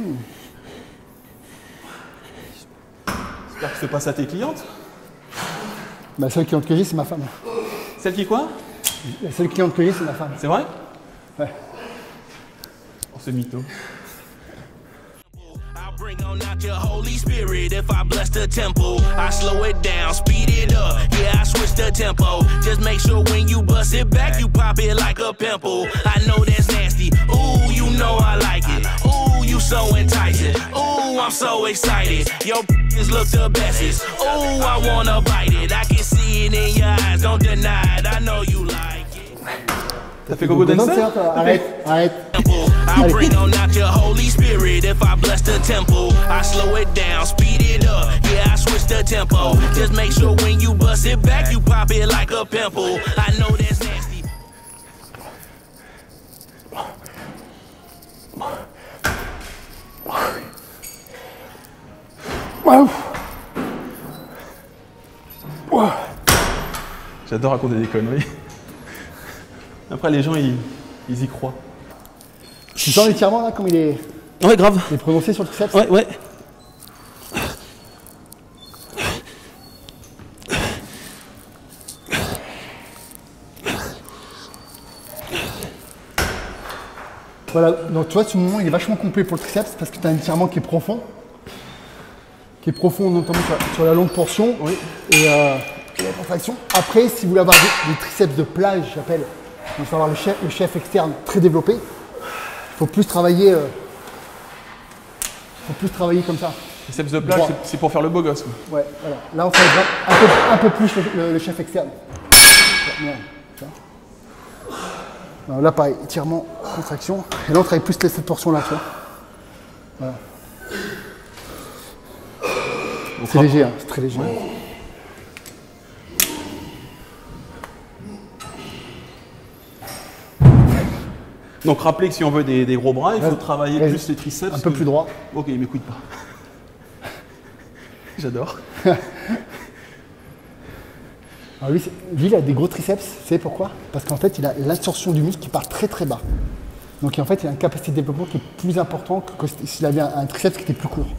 J'espère que c'est pas ça tes clientes. La seule cliente que j'ai, c'est ma femme. Celle qui quoi? La seule cliente que j'ai, c'est ma femme. C'est vrai? Ouais. Oh, c'est mytho. Bring on out your Holy Spirit if I bless the temple. I slow it down, speed it up. Yeah, I switch the tempo. Just make sure when you bust it back, you pop it like a pimple. I know that's nasty. Ooh, you know I like it. Ooh, you so enticing. Ooh, I'm so excited. Your look the bestest. Ooh, I wanna bite it. I can see it in your eyes. Don't deny it. I know you like it. T'as fait gogo dancer? Arrête, arrête. I bring on out your Holy Spirit if I bless the temple. I slow it down, speed it up. Yeah, I switch the tempo. Just make sure when you bust it back, you pop it like a pimple. I know that's nasty. J'adore raconter des conneries. Après, les gens, ils y croient. Tu sens l'étirement là, comme il est Ouais, grave. prononcé sur le triceps? Ouais, ouais. Voilà, donc tu vois, ce mouvement il est vachement complet pour le triceps parce que tu as un étirement qui est profond. Notamment sur la longue portion et la contraction. Après, si vous voulez avoir des triceps de plage, j'appelle, il faut avoir le chef externe très développé. Il faut plus travailler comme ça. Triceps de plage, c'est pour faire le beau gosse. Quoi. Ouais, voilà. Là, on travaille un peu plus le chef externe. Merde, tu vois. Alors là, pareil, étirement, contraction. Et là, on travaille plus cette portion-là, tu vois. Voilà. C'est léger, hein, c'est très léger. Donc rappelez que si on veut des gros bras, il faut travailler plus les triceps. Un peu plus droit. Ok, il m'écoute pas. J'adore. Alors lui, il a des gros triceps, vous savez pourquoi? Parce qu'en fait, il a l'absorption du muscle qui part très très bas. Donc en fait, il a une capacité de développement qui est plus importante que s'il avait un triceps qui était plus court.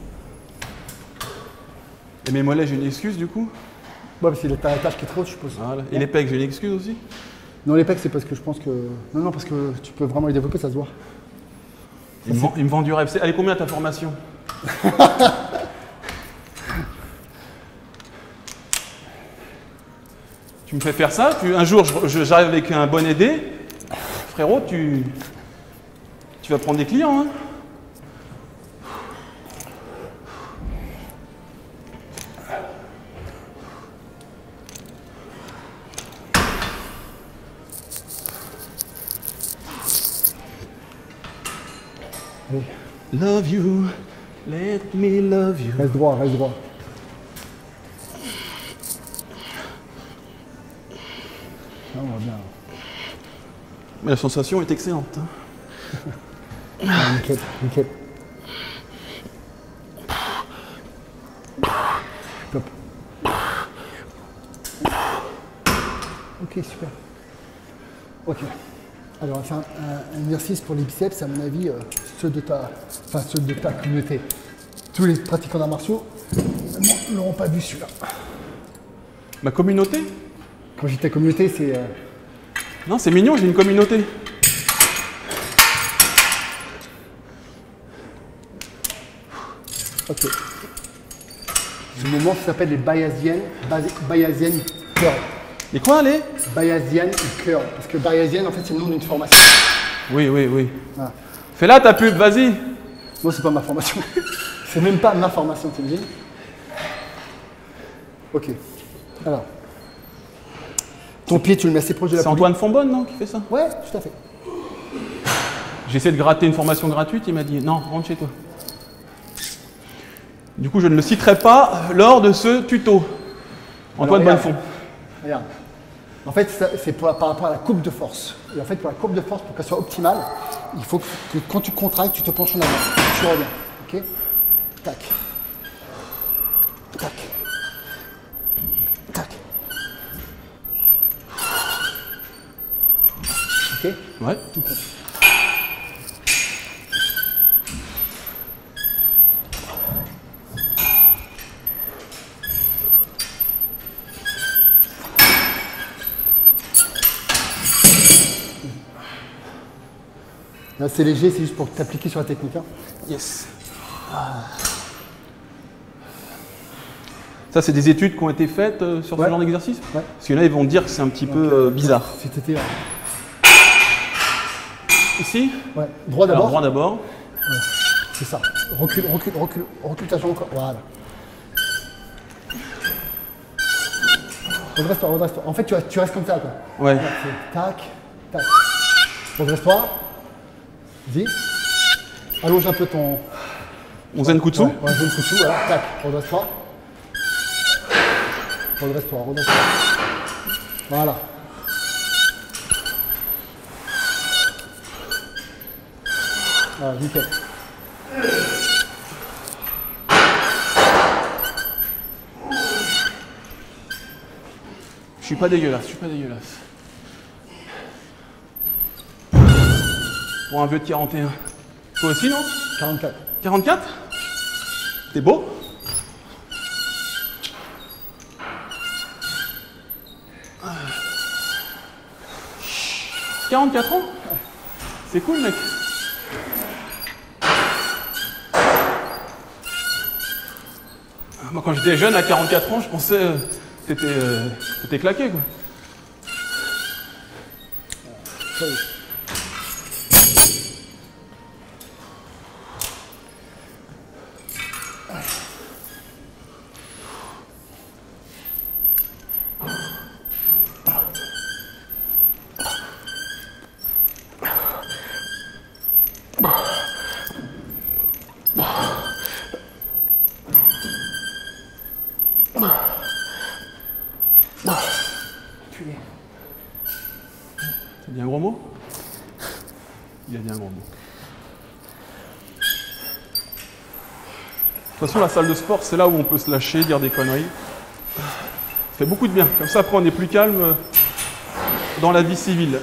Et mes mollets, j'ai une excuse du coup? Ouais, parce qu'il a la tâche qui est trop haute, je suppose. Voilà. Et les pecs, j'ai une excuse aussi? Non, les pecs, c'est parce que je pense que... Non, parce que tu peux vraiment les développer, ça se voit. Il me vend du rêve. Allez, combien ta formation? Tu me fais faire ça, un jour j'arrive avec un bonnet D, frérot, tu vas prendre des clients. Hein. Allez. Love you, let me love you. Reste droit, reste droit. Non, on va bien. Mais la sensation est excellente. Hein. Ah, nickel, nickel. Top. Ok, super. Ok. Alors, on va faire un exercice pour les biceps, à mon avis, ceux de ta communauté. Tous les pratiquants d'arts martiaux ne l'auront pas vu celui-là. Ma communauté? Quand j'ai ta communauté, c'est... Non, c'est mignon, j'ai une communauté. Ok. Ce mouvement s'appelle les Bayesian curls. Et quoi, les? Bayesian curls. Parce que Bayesian, en fait, c'est le nom d'une formation. Oui, oui, oui. Voilà. Fais-la ta pub, vas-y. Moi, c'est pas ma formation. C'est même pas ma formation, t'imagines? Ok. Alors. Ton pied, tu le mets assez proche de la C'est poulie. Antoine Fonbonne, non, qui fait ça? Ouais, tout à fait. J'ai essayé de gratter une formation gratuite, il m'a dit non, rentre chez toi. Du coup, je ne le citerai pas lors de ce tuto. Antoine Alors, Bonnefond. Regarde. En fait, c'est par rapport à la coupe de force. Et en fait, pour la coupe de force, pour qu'elle soit optimale, il faut que quand tu contractes, tu te penches en avant. Tu reviens. Ok? Tac. Tac. Tac. Ok? Ouais. Tout compte. Là, c'est léger, c'est juste pour t'appliquer sur la technique. Hein. Yes. Ça, c'est des études qui ont été faites sur ce genre d'exercice? Ouais. Parce qu'il y en a, ils vont dire que c'est un petit peu bizarre. C'était Ici? ouais. Droit d'abord. Droit d'abord. Ouais. C'est ça. Recule, recule, recule. Recule ta jambe encore. Voilà. Redresse-toi, redresse-toi. En fait, tu restes comme ça, quoi. Ouais. Voilà, tac, tac. Redresse-toi. Vas-y. Allonge un peu ton... On zen kutsu. Ouais, zen kutsu, voilà. Tac. Redresse-toi. Redresse-toi, redresse-toi. Voilà. Voilà, nickel. Je suis pas dégueulasse, je suis pas dégueulasse. Pour un vieux de 41. Toi aussi, non? 44. 44? T'es beau? Ah. 44 ans? C'est cool, mec. Moi, quand j'étais jeune, à 44 ans, je pensais que t'étais claqué, quoi. T'as dit un gros mot? Il a dit un gros mot. De toute façon, la salle de sport, c'est là où on peut se lâcher, dire des conneries. Ça fait beaucoup de bien. Comme ça, après, on est plus calme dans la vie civile.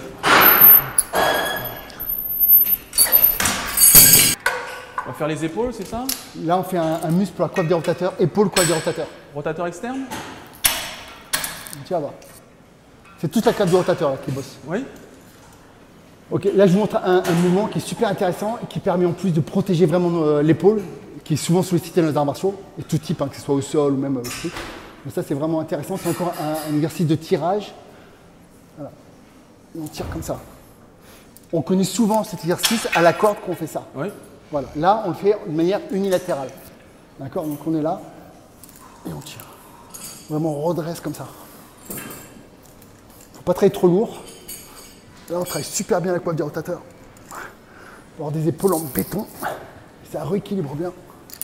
On va faire les épaules, c'est ça? Là, on fait un muscle pour la coiffe des rotateurs, épaule, coiffe des rotateurs. Rotateur externe? Tu vas voir. C'est toute la coiffe du rotateur là, qui bosse. Oui. Ok, là je vous montre un mouvement qui est super intéressant et qui permet en plus de protéger vraiment l'épaule, qui est souvent sollicité dans les arts martiaux, et tout type, hein, que ce soit au sol ou même au truc. Donc ça c'est vraiment intéressant, c'est encore un exercice de tirage. Voilà. Et on tire comme ça. On connaît souvent cet exercice à la corde qu'on fait ça. Oui. Voilà, là on le fait de manière unilatérale. D'accord, donc on est là et on tire. Vraiment on redresse comme ça. Faut pas travailler trop lourd. Là, on travaille super bien la coiffe du rotateur. On va avoir des épaules en béton. Ça rééquilibre bien.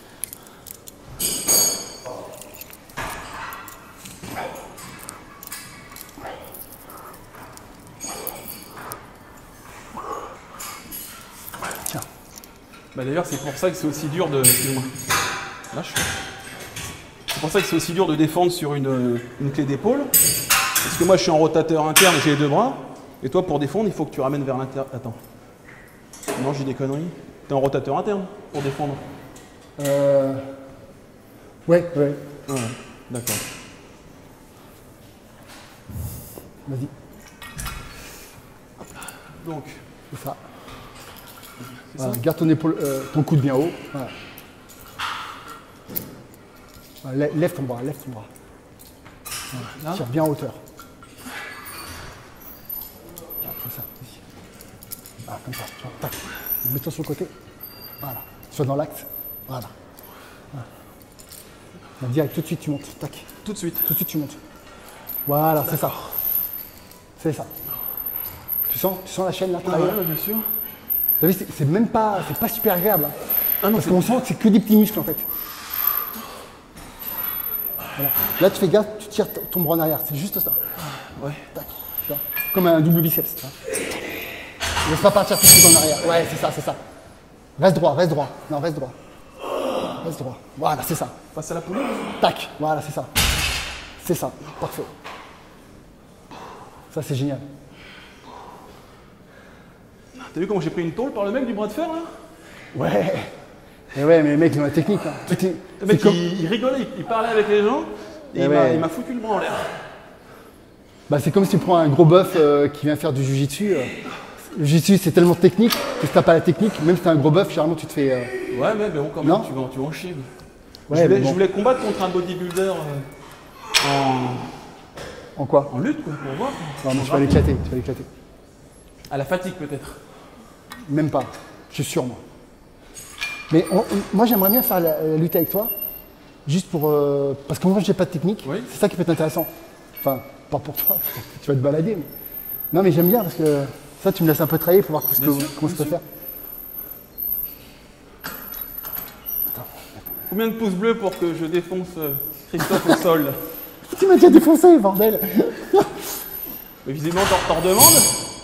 Tiens. Bah d'ailleurs, c'est pour ça que c'est aussi dur de... Excuse-moi. Lâche. C'est pour ça que c'est aussi dur de défendre sur une clé d'épaule. Parce que moi, je suis en rotateur interne, j'ai les deux bras. Et toi, pour défendre, il faut que tu ramènes vers l'intérieur. Attends. Non, j'ai des conneries. T'es en rotateur interne pour défendre. Ouais. Ouais, d'accord. Vas-y. Donc, C'est ça. c'est Voilà, ça. garde ton épaule, ton coude bien haut. Voilà. Voilà, lève ton bras, lève ton bras. Là. Tire bien en hauteur. C'est ça. Ici. Voilà, comme ça. Tu vois, tac. Mets-toi sur le côté. Voilà. Sois dans l'axe. Voilà. Voilà. Direct, tout de suite tu montes. Tac. Tout de suite. Tout de suite tu montes. Voilà, c'est ça. C'est ça. Tu sens la chaîne là travailler. Ouais, bien sûr. Vous savez, c'est même pas, c'est pas super agréable. Hein. Ah non, Parce qu'on sent que c'est que des petits muscles en fait. Voilà. Là tu fais gaffe, tu tires ton bras en arrière. C'est juste ça. Ouais. Tac. Tu vois, comme un double biceps. Laisse pas partir tout de suite en arrière. Ouais, c'est ça, c'est ça. Reste droit, reste droit. Non, reste droit. Reste droit. Voilà, c'est ça. Passe à la poulie. Tac. Voilà, c'est ça. C'est ça. Parfait. Ça, c'est génial. T'as vu comment j'ai pris une tôle par le mec du bras de fer là? Ouais. Et ouais, mais les mecs, ils ont la technique. Hein. Le mec, il rigolait, il parlait avec les gens et il m'a foutu le bras en l'air. Bah, c'est comme si tu prends un gros bœuf qui vient faire du jujitsu. Le jiu-jitsu, c'est tellement technique que si t'as pas la technique, même si t'as un gros bœuf, généralement tu te fais. Ouais, mais bon, quand même, tu vas en chier. Ouais, je voulais combattre contre un bodybuilder en quoi? En lutte, quoi, pour voir. Non, mais tu vas l'éclater, tu vas l'éclater. À la fatigue, peut-être. Même pas, je suis sûr, moi. Mais moi, j'aimerais bien faire la lutte avec toi, juste pour. Parce que moi, j'ai pas de technique. Oui. C'est ça qui peut être intéressant. Enfin, pas pour toi, tu vas te balader. Mais... Non, mais j'aime bien parce que. Ça, tu me laisses un peu travailler pour voir comment je peux faire. Combien de pouces bleus pour que je défonce Christophe au sol? Tu m'as déjà défoncé, bordel. Mais visiblement, t'en redemandes.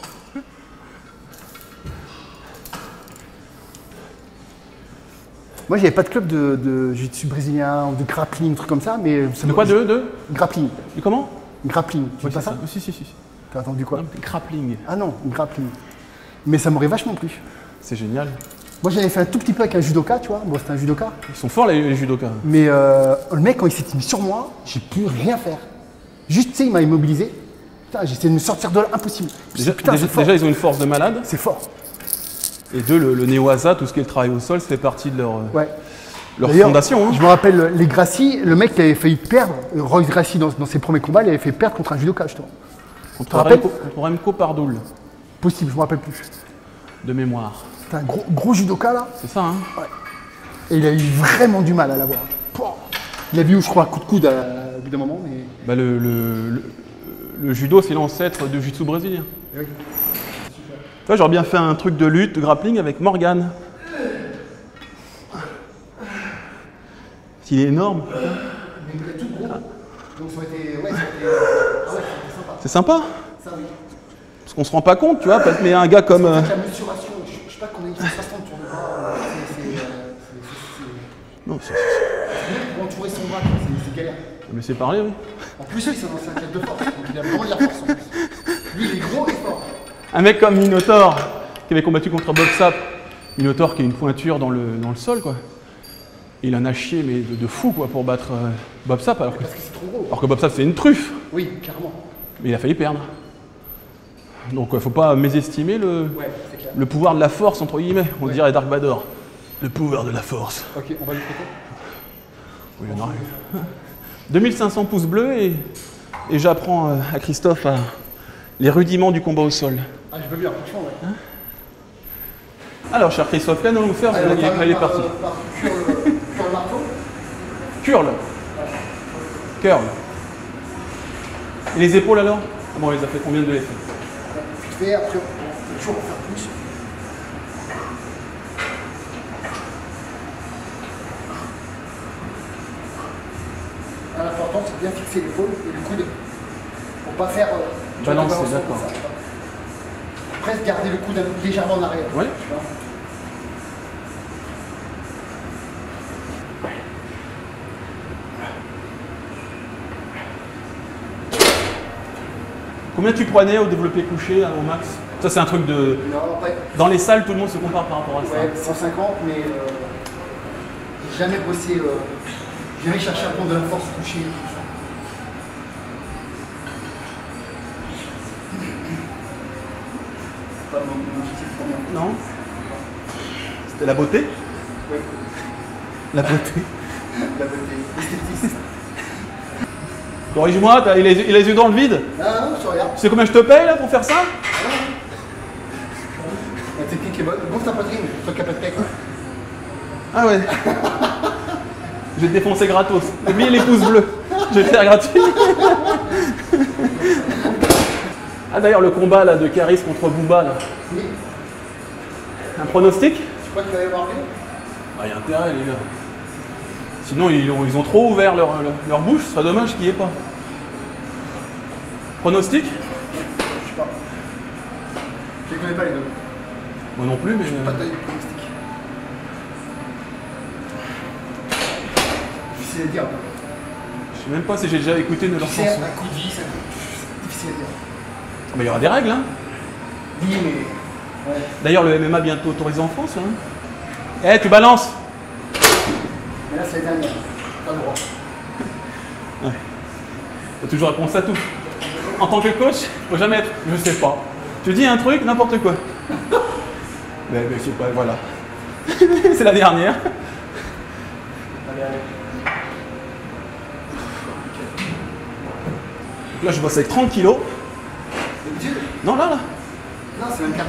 Moi, j'avais pas de club de jiu-jitsu brésilien ou de grappling, un truc comme ça, mais... De quoi, de Grappling. Du comment? Grappling. Tu sais pas ça? Si. T'as entendu quoi? Grappling. Ah non, grappling. Mais ça m'aurait vachement plu. C'est génial. Moi, j'avais fait un tout petit peu avec un judoka, tu vois. Bon, c'était un judoka. Ils sont forts, les judokas. Mais le mec, quand il s'est mis sur moi, j'ai pu rien faire. Juste, tu sais, il m'a immobilisé. Putain, j'ai essayé de me sortir de là, impossible. Déjà, ils ont une force de malade. C'est fort. Et deux, le néo-waza, tout ce qui est le travail au sol, ça fait partie de leur fondation. Hein. Je me rappelle, les Gracie, le mec qui avait failli perdre, Royce Gracie, dans ses premiers combats, il avait fait perdre contre un judoka, justement. Contre Remco Pardoul. Possible, je me rappelle plus. De mémoire. C'est un gros judoka, là. C'est ça, hein? Ouais. Et il a eu vraiment du mal à l'avoir. Il a vu, je crois, un coup de coude à bout d'un moment, mais... Bah, le judo, c'est l'ancêtre du jiu-jitsu brésilien. Oui. Tu vois, j'aurais bien fait un truc de lutte, de grappling avec Morgan. S'il est énorme. Mais il est tout gros. Donc ça aurait été... Ouais, ça aurait été... Ah ouais, sympa. C'est sympa? Ça, oui. Parce qu'on se rend pas compte, tu vois, mais un gars comme... La mesuration, je sais pas qu'on a une façon de tourner le bras. Non, c'est... Pour entourer son bras, c'est galère. Mais c'est parler, oui. En plus, lui, c'est un ancien athlète de force. Donc il a vraiment de la force en plus. Lui, il est gros et fort. Un mec comme Minotaur, qui avait combattu contre Bob Sapp. Minotaur qui a une pointure dans le sol, quoi. Et il en a chié, mais de fou, quoi, pour battre Bob Sapp. Parce que c'est trop gros. Alors que Bob Sapp, c'est une truffe. Oui, clairement. Mais il a failli perdre. Donc, il ne faut pas mésestimer le pouvoir de la force, entre guillemets. On dirait Dark Vador. Le pouvoir de la force. Ok, on va lui prêter. Oui, il y en aura. 2500 pouces bleus et j'apprends à Christophe les rudiments du combat au sol. Ah, je veux bien, franchement, ouais. Hein? Alors, cher Christophe, qu'allons-nous faire? Il est parti. Curl marteau. Curl. Curl. Et les épaules alors? Ah bon, on les a fait combien de les faire? Vite fait, après, on peut toujours en faire plus. L'important, c'est de bien fixer l'épaule et le coude. Pour pas faire... balancer, d'accord. Presque garder le coude légèrement en arrière. Oui. Combien tu prenais au développé couché au max? Ça, c'est un truc de... Non, pas... Dans les salles, tout le monde se compare par rapport à ça. Ouais, 150, mais j'ai jamais bossé... j'ai jamais cherché à prendre de la force couchée. Pas mon objectif premier. Non? C'était la beauté? Oui. La beauté. La beauté. L'esthétisme. Corrige-moi, il a les yeux dans le vide? Non, je regarde. Tu sais combien je te paye là pour faire ça? La technique est bonne. Gonfle ta poitrine, toi qui n'as pas de pec. Ah ouais. Je vais te défoncer gratos. Oublie les pouces bleus. Je vais te faire gratuit. Ah d'ailleurs le combat là de Caris contre Booba là. Oui. Un pronostic? Tu crois qu'il va y avoir mieux? Ah, il y a intérêt les gars. Sinon ils ont trop ouvert leur bouche, ce serait dommage qu'il n'y ait pas. Pronostic? Je sais pas. Je les connais pas les deux. Moi non plus, mais. Pas de pronostic. Difficile à dire. Je sais même pas si j'ai déjà écouté de leur C'est chanson. un coup de vie, c'est difficile à dire. Mais il y aura des règles, hein. Oui, mais. Ouais. D'ailleurs, le MMA bientôt autorisé en France, hein. Eh, tu balances! Mais là, c'est la dernière. Pas le droit. Faut toujours répondre à tout. En tant que coach, faut jamais être je sais pas. Tu dis un truc, n'importe quoi. Mais je sais pas, voilà. C'est la dernière. Allez, allez. Là, je bosse avec 30 kilos. D'habitude? Non, là. Non, c'est 24.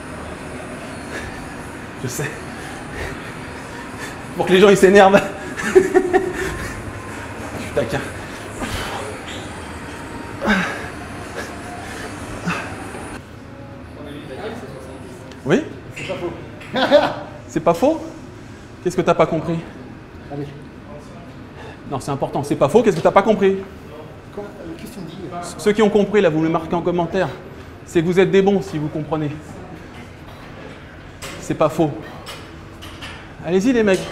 Je sais. Pour que les gens ils s'énervent. Je suis taquin. Oui? C'est pas faux. C'est pas faux? Qu'est-ce que t'as pas compris? Allez. Non, c'est important. C'est pas faux, qu'est-ce que t'as pas compris? Qu'est-ce que tu me dis? Ceux qui ont compris, là, vous me le marquez en commentaire. C'est que vous êtes des bons si vous comprenez. C'est pas faux. Allez-y, les mecs.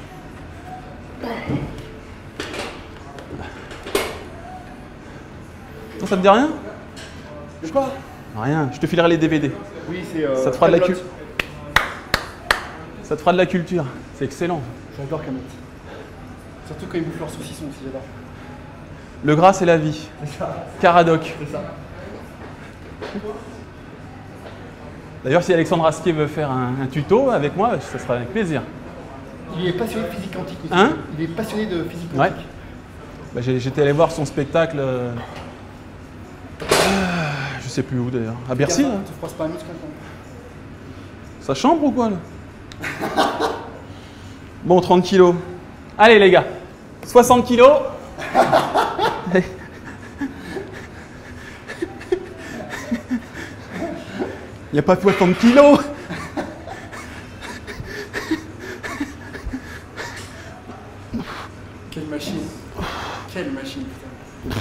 Non, ça te dit rien? De quoi? Rien. Je te filerai les DVD. Oui, c'est. Ça te fera de la Camelot. culture. Ça te fera de la culture. C'est excellent. J'adore Camelot. Surtout quand ils bouffent leur saucisson aussi, j'adore. Le gras, c'est la vie. C'est ça. Caradoc. C'est ça. D'ailleurs, si Alexandre Astier veut faire un tuto avec moi, ça sera avec plaisir. Il est passionné de physique quantique aussi. Hein? Il est passionné de physique Ouais. quantique. Bah, j'étais allé voir son spectacle. Je sais plus où d'ailleurs. À Bercy, là. Tu froisses pas un muscle quand même. Sa chambre ou quoi là? Bon, 30 kilos. Allez les gars, 60 kilos. Il n'y a pas 60 kilos. Quelle machine. Quelle machine, putain.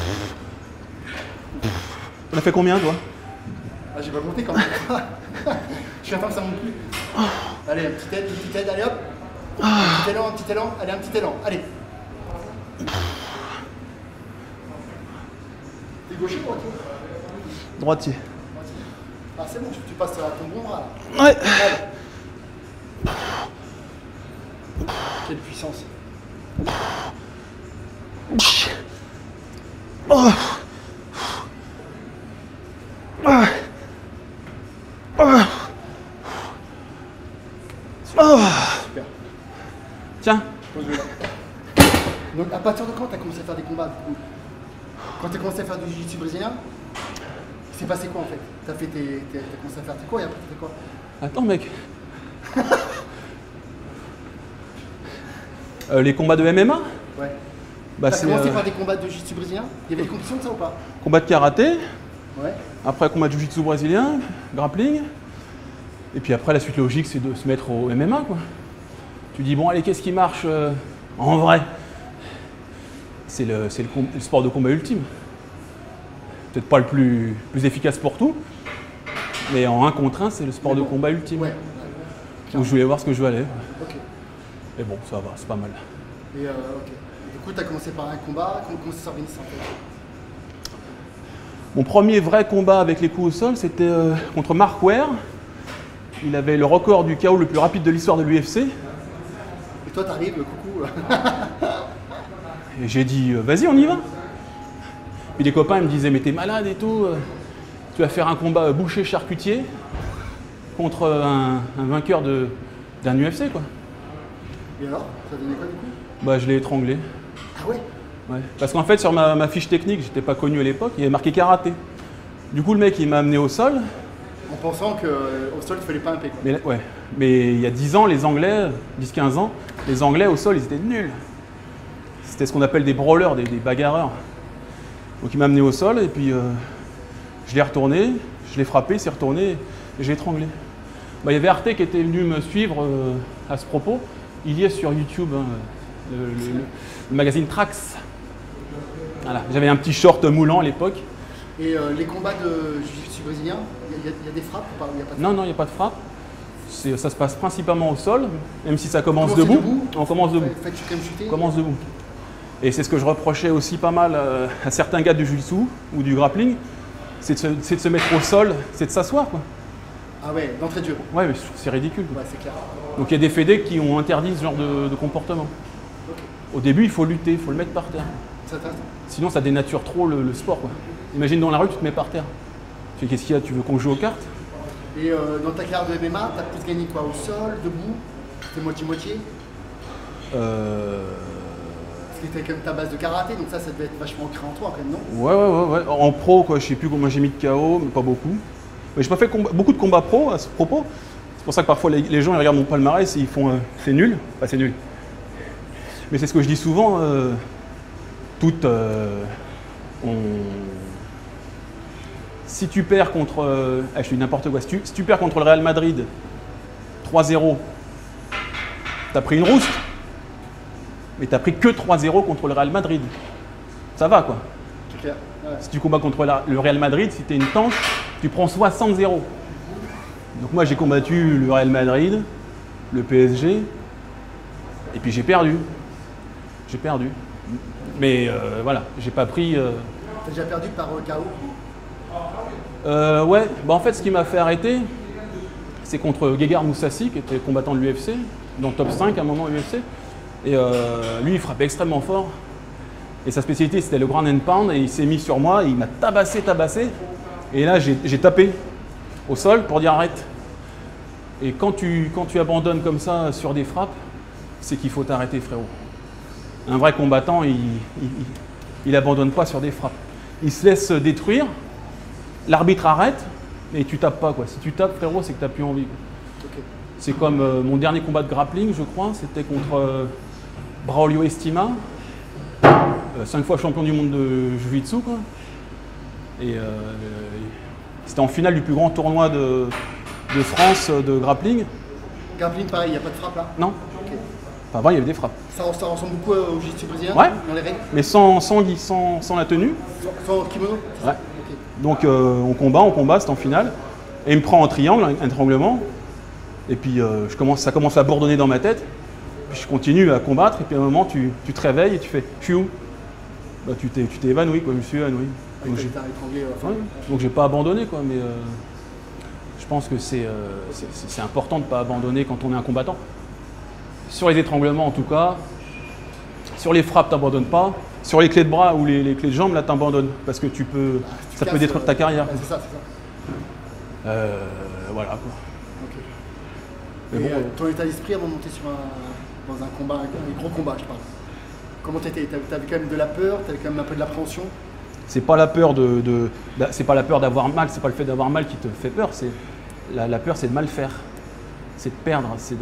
On a fait combien toi? Ah, j'ai pas compté quand même. Je suis attends que ça monte plus. Allez, un petit aide, allez hop. Un petit élan, allez, un petit élan, allez. T'es gaucher ou droitier? Droitier. Ah, c'est bon, tu passes à ton bon bras là. Ouais. Allez. Quelle puissance. Oh. Ah. Ah. Ah. Super. Tiens. Pose-le là. Donc, à partir de quand t'as commencé à faire des combats du coup? Quand t'as commencé à faire du jiu-jitsu brésilien, il s'est passé quoi en fait? T'as commencé à faire tes cours et après t'as fait quoi? Attends mec. Les combats de MMA? Ouais. Bah, T'as c'est commencé par des combats de jiu-jitsu brésilien? Il y avait des compétitions de ça ou pas? combat de karaté, Ouais. après combat de jiu-jitsu brésilien, grappling. Et puis après la suite logique c'est de se mettre au MMA quoi. Tu dis bon allez qu'est-ce qui marche en vrai? C'est le sport de combat ultime. Peut-être pas le plus efficace pour tout, mais en 1 contre 1 c'est le sport de combat ultime. Ouais. Donc je voulais voir ce que je valais. Ok. Mais bon ça va, c'est pas mal. Et ok. Du coup, t'as commencé par un combat, comment ça s'organise en fait? Mon premier vrai combat avec les coups au sol c'était contre Mark Ware. Il avait le record du KO le plus rapide de l'histoire de l'UFC. Et toi, t'arrives, coucou. Et j'ai dit, vas-y, on y va. Puis les copains ils me disaient, mais t'es malade et tout. Tu vas faire un combat boucher-charcutier contre un vainqueur d'un UFC, quoi. Et alors, ça donnait quoi du coup? Bah, je l'ai étranglé. Ah ouais? Ouais. Parce qu'en fait, sur ma fiche technique, j'étais pas connu à l'époque, il y avait marqué karaté. Du coup, le mec, il m'a amené au sol. En pensant qu'au sol, il fallait pas un quoi. Mais, ouais. Mais il y a 10 ans, les Anglais, 10-15 ans, les Anglais au sol, ils étaient nuls. C'était ce qu'on appelle des brawlers, des bagarreurs. Donc il m'a amené au sol et puis je l'ai retourné, je l'ai frappé, il s'est retourné et j'ai étranglé. Bah, il y avait Arte qui était venu me suivre à ce propos. Il y est sur YouTube, hein, le magazine Trax. Voilà. J'avais un petit short moulant à l'époque. Et les combats de jiu-jitsu brésilien, il y a des frappes ou pas? Il y a pas de Non, non, il n'y a pas de frappe. Ça se passe principalement au sol, même si ça commence debout. On commence debout. On commence debout. Et c'est ce que je reprochais aussi pas mal à certains gars du jiu-jitsu ou du grappling, c'est de se mettre au sol, c'est de s'asseoir, quoi. Ah ouais, d'entrée de jeu. Ouais, mais c'est ridicule. Ouais, c'est clair. Donc il y a des fédés qui ont interdit ce genre de comportement. Okay. Au début, il faut lutter, il faut le mettre par terre. Sinon, ça dénature trop le sport, quoi. Imagine dans la rue, tu te mets par terre. Tu fais, qu'est-ce qu'il y a? Tu veux qu'on joue aux cartes? Et dans ta carrière de MMA, tu as plus gagné quoi? Au sol, debout? C'était moitié-moitié? Parce que tu as quand même ta base de karaté, donc ça devait être vachement ancré en toi quand même, non? Ouais. En pro, quoi, je sais plus combien j'ai mis de KO, mais pas beaucoup. Mais j'ai pas fait beaucoup de combats pro à ce propos. C'est pour ça que parfois les gens ils regardent mon palmarès et ils font c'est nul. Enfin, c'est nul. Mais c'est ce que je dis souvent. Si tu perds contre. Je te dis n'importe quoi. Si tu perds contre le Real Madrid 3-0, t'as pris une rouste. Mais t'as pris que 3-0 contre le Real Madrid. Ça va, quoi. C'est clair. Ouais. Si tu combats contre le Real Madrid, si t'es une tanche, tu prends 60-0. Donc moi j'ai combattu le Real Madrid, le PSG, et puis j'ai perdu. J'ai perdu. Mais voilà, j'ai pas pris... T'as déjà perdu par KO? Ouais, bah en fait ce qui m'a fait arrêter, c'est contre Gegard Mousasi, qui était combattant de l'UFC, dans le top 5 à un moment UFC. Et lui il frappait extrêmement fort. Et sa spécialité c'était le ground and pound, et il s'est mis sur moi, et il m'a tabassé. Et là j'ai tapé au sol pour dire arrête. Et quand tu abandonnes comme ça sur des frappes, c'est qu'il faut t'arrêter, frérot. Un vrai combattant, il abandonne pas sur des frappes. Il se laisse détruire, l'arbitre arrête, et tu tapes pas, quoi. Si tu tapes, frérot, c'est que tu n'as plus envie. Okay. C'est comme mon dernier combat de grappling, je crois, c'était contre Braulio Estima, 5 fois champion du monde de Jiu-Jitsu, quoi. Et c'était en finale du plus grand tournoi de France de grappling. Grappling, pareil, il n'y a pas de frappe là? Non. Okay. Enfin, avant, il y avait des frappes. Ça ressemble beaucoup au jiu-jitsu brésilien? Ouais. Dans les règles? Mais sans la tenue. Sans kimono? Ouais. Okay. Donc on combat, c'est en finale. Et il me prend en triangle, un étranglement. Et puis ça commence à bourdonner dans ma tête. Puis je continue à combattre. Et puis à un moment, tu te réveilles et tu fais « Je suis où ?» Bah, tu t'es évanoui, quoi. Je me suis évanoui. Donc j'ai pas abandonné, quoi. Mais je pense que c'est important de ne pas abandonner quand on est un combattant. Sur les étranglements, en tout cas. Sur les frappes, tu n'abandonnes pas. Sur les clés de bras ou les clés de jambes, là, tu abandonnes. Parce que ça peut détruire ta carrière. C'est ça. Voilà, quoi. Okay. Mais bon, ton état d'esprit avant de monter dans un combat, un gros combat, je parle. Comment t'étais? T'avais quand même de la peur? T'avais quand même un peu de l'appréhension? C'est pas la peur c'est pas la peur d'avoir mal, c'est pas le fait d'avoir mal qui te fait peur. La peur, c'est de mal faire. C'est de perdre, c'est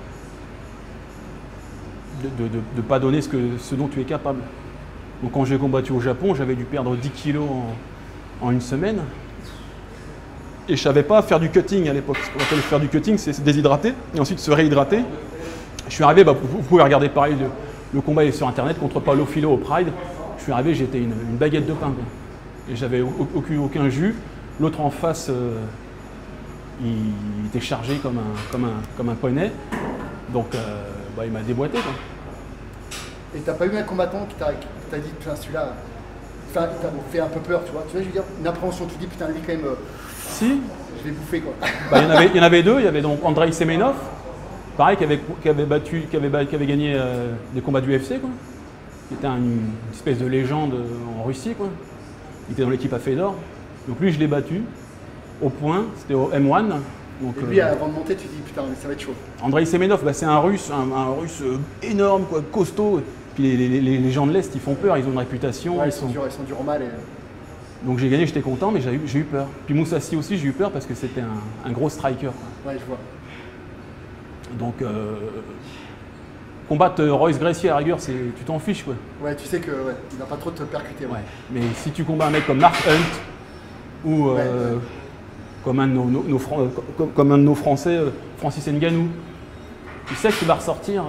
de pas donner ce dont tu es capable. Donc quand j'ai combattu au Japon, j'avais dû perdre 10 kilos en une semaine. Et je savais pas faire du cutting à l'époque. Ce qu'on appelle faire du cutting, c'est se déshydrater et ensuite se réhydrater. Je suis arrivé, vous pouvez regarder pareil, le combat est sur internet contre Paulo Filho au Pride. Je suis arrivé, j'étais une baguette de pain, quoi. Et j'avais aucun jus. L'autre en face, il était chargé comme un poney. Donc il m'a déboîté, quoi. Et t'as pas eu un combattant qui t'a dit, putain, celui-là, il t'a fait un peu peur, tu vois, je veux dire, une appréhension, tu dis, putain, lui quand même, si. Je l'ai bouffé, quoi. Il y en avait deux, il y avait donc Andrei Semenov, pareil, qui avait gagné des combats du UFC, quoi. Qui était une espèce de légende en Russie, quoi. Il était dans l'équipe à Fedor. Donc lui, je l'ai battu au point, c'était au M1. Donc, et lui, avant de monter, tu dis, putain, ça va être chaud. Andrei Semenov, c'est un russe énorme, quoi, costaud. Puis les gens de l'Est, ils font peur, ils ont une réputation. Ouais, ils sont durs au mal. Donc j'ai gagné, j'étais content, mais j'ai eu peur. Puis Mousasi aussi, j'ai eu peur parce que c'était un gros striker, quoi. Ouais, je vois. Donc, combattre Royce Gracie à la rigueur, tu t'en fiches, quoi. Ouais, tu sais que il va pas trop te percuter. Ouais. Mais si tu combats un mec comme Mark Hunt ou comme un de nos Français, Francis Ngannou, tu sais que tu vas ressortir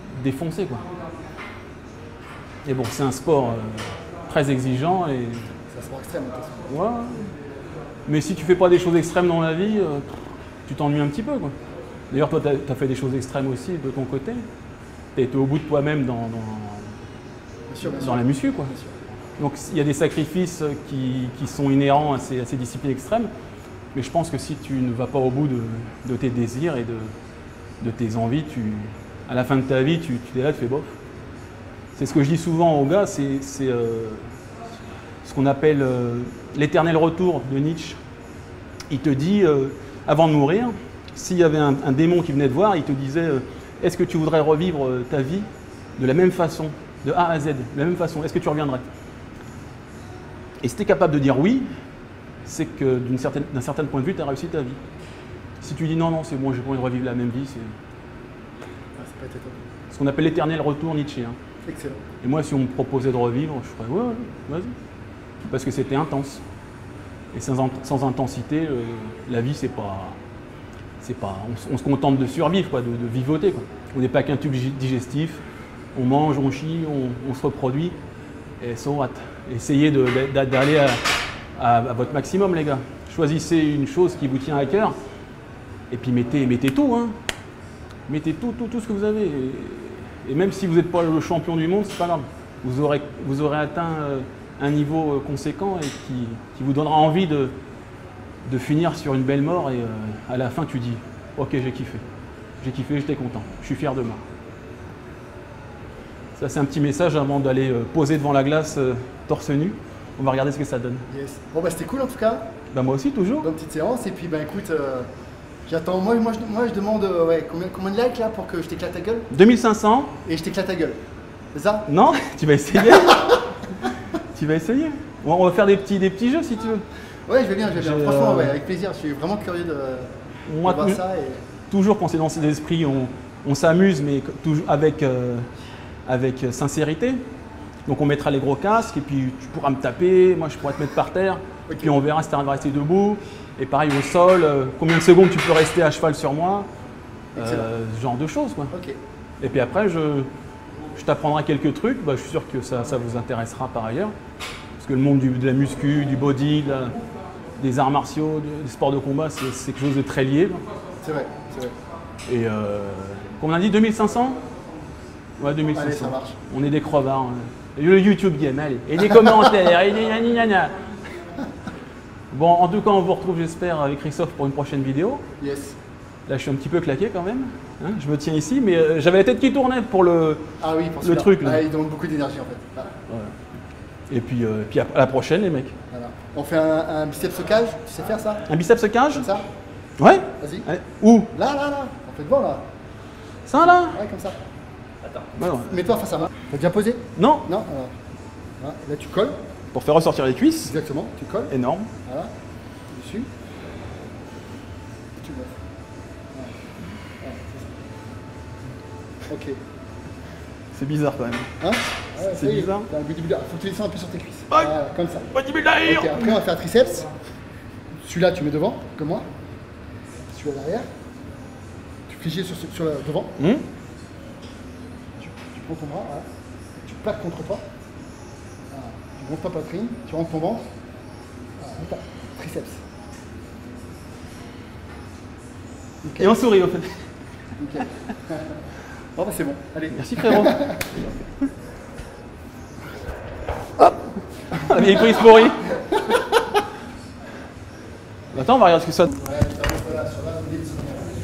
défoncé, quoi. Et bon, c'est un sport très exigeant et C'est un sport extrême, de toute façon. Ouais. Mais si tu fais pas des choses extrêmes dans la vie, tu t'ennuies un petit peu, quoi. D'ailleurs, toi, tu as fait des choses extrêmes aussi de ton côté. Tu as été au bout de toi-même dans la muscu, quoi. Bien sûr. Donc il y a des sacrifices qui sont inhérents à ces disciplines extrêmes. Mais je pense que si tu ne vas pas au bout de tes désirs et de tes envies, à la fin de ta vie, tu es là, tu fais bof. C'est ce que je dis souvent aux gars, c'est ce qu'on appelle l'éternel retour de Nietzsche. Il te dit, avant de mourir, s'il y avait un démon qui venait te voir, il te disait est-ce que tu voudrais revivre ta vie de la même façon, de A à Z, de la même façon, est-ce que tu reviendrais? Et si tu es capable de dire oui, c'est que d'un certain point de vue, tu as réussi ta vie. Si tu dis non, non, c'est bon, j'ai pas envie de revivre la même vie, c'est pas étonnant. ce qu'on appelle l'éternel retour nietzschéen. Excellent. Et moi, si on me proposait de revivre, je ferais ouais, vas-y. Parce que c'était intense. Et sans intensité, la vie, c'est pas. On se contente de survivre, quoi, de vivoter, quoi. On n'est pas qu'un tube digestif. On mange, on chie, on se reproduit. Et so what? Essayez d'aller à votre maximum, les gars. Choisissez une chose qui vous tient à cœur. Et puis mettez tout, hein. Mettez tout ce que vous avez. Et même si vous n'êtes pas le champion du monde, c'est pas grave. Vous aurez atteint un niveau conséquent et qui vous donnera envie de finir sur une belle mort. Et à la fin, tu dis ok, j'ai kiffé. J'ai kiffé, j'étais content. Je suis fier de moi. Ça, c'est un petit message avant d'aller poser devant la glace torse nu. On va regarder ce que ça donne. Yes. Bon, bah c'était cool en tout cas. Bah, moi aussi, toujours. Bonne petite séance. Et puis, bah écoute, j'attends. Moi, je demande ouais, combien de likes là pour que je t'éclate ta gueule? 2500. Et je t'éclate ta gueule. C'est ça? Non, tu vas essayer. Tu vas essayer. On va faire des petits jeux si tu veux. Ouais, je vais bien. Franchement, ouais, avec plaisir. Je suis vraiment curieux de voir ça. Toujours quand c'est dans cet esprit, on s'amuse, mais toujours avec sincérité. Donc on mettra les gros casques et puis tu pourras me taper, moi je pourrais te mettre par terre. Okay. Puis on verra si tu arrives à rester debout. Et pareil au sol, combien de secondes tu peux rester à cheval sur moi. Ce genre de choses, quoi. Okay. Et puis après, je t'apprendrai quelques trucs. Bah, je suis sûr que ça vous intéressera par ailleurs. Parce que le monde de la muscu, du body, des arts martiaux, des sports de combat, c'est quelque chose de très lié. C'est vrai, c'est vrai. Et comme on a dit, 2500 ? Ouais, 2500. Allez, ça marche. On est des crevards. Hein. Le YouTube game, allez. Et des commentaires, et des gna. Bon, en tout cas, on vous retrouve, j'espère, avec Christophe pour une prochaine vidéo. Yes. Là, je suis un petit peu claqué quand même. Hein, je me tiens ici, mais j'avais la tête qui tournait pour le truc. Là. Ah, il demande beaucoup d'énergie en fait. Ah. Ouais. Et puis à la prochaine, les mecs. Voilà. On fait un biceps cage, tu sais faire ça? Un biceps cage? Comme ça? Ouais. Vas-y. Où? Là. On fait devant là. Ça là? Ouais, comme ça. Attends. Bah, ouais. Mets-toi face à moi. T'as déjà posé? Non. Non. Alors. Là, tu colles. Pour faire ressortir les cuisses. Exactement. Tu colles. Énorme. Voilà. Dessus. Tu vois. Ok. C'est bizarre quand même. Hein? Ouais, c'est bizarre. T'as un bodybuilder. Faut que tu descends un peu sur tes cuisses. Ouais. Voilà, comme ça. Bodybuilder. Ok, après on va faire un triceps. Celui-là tu mets devant, comme moi. Celui-là derrière. Tu fléchis sur le devant. Tu prends ton bras, voilà. Tu plaques contre toi. Voilà. Tu gonfles ta poitrine, tu rentres ton ventre. Voilà, triceps. Okay. Et on sourit au fait. Nickel. Bon bah c'est bon, allez. Merci frérot. Hop. La vieille prise pourrie. Attends, on va regarder ce que ça... Ouais, voilà, sur la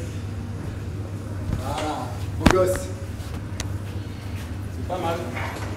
Voilà, beau gosse. C'est pas mal.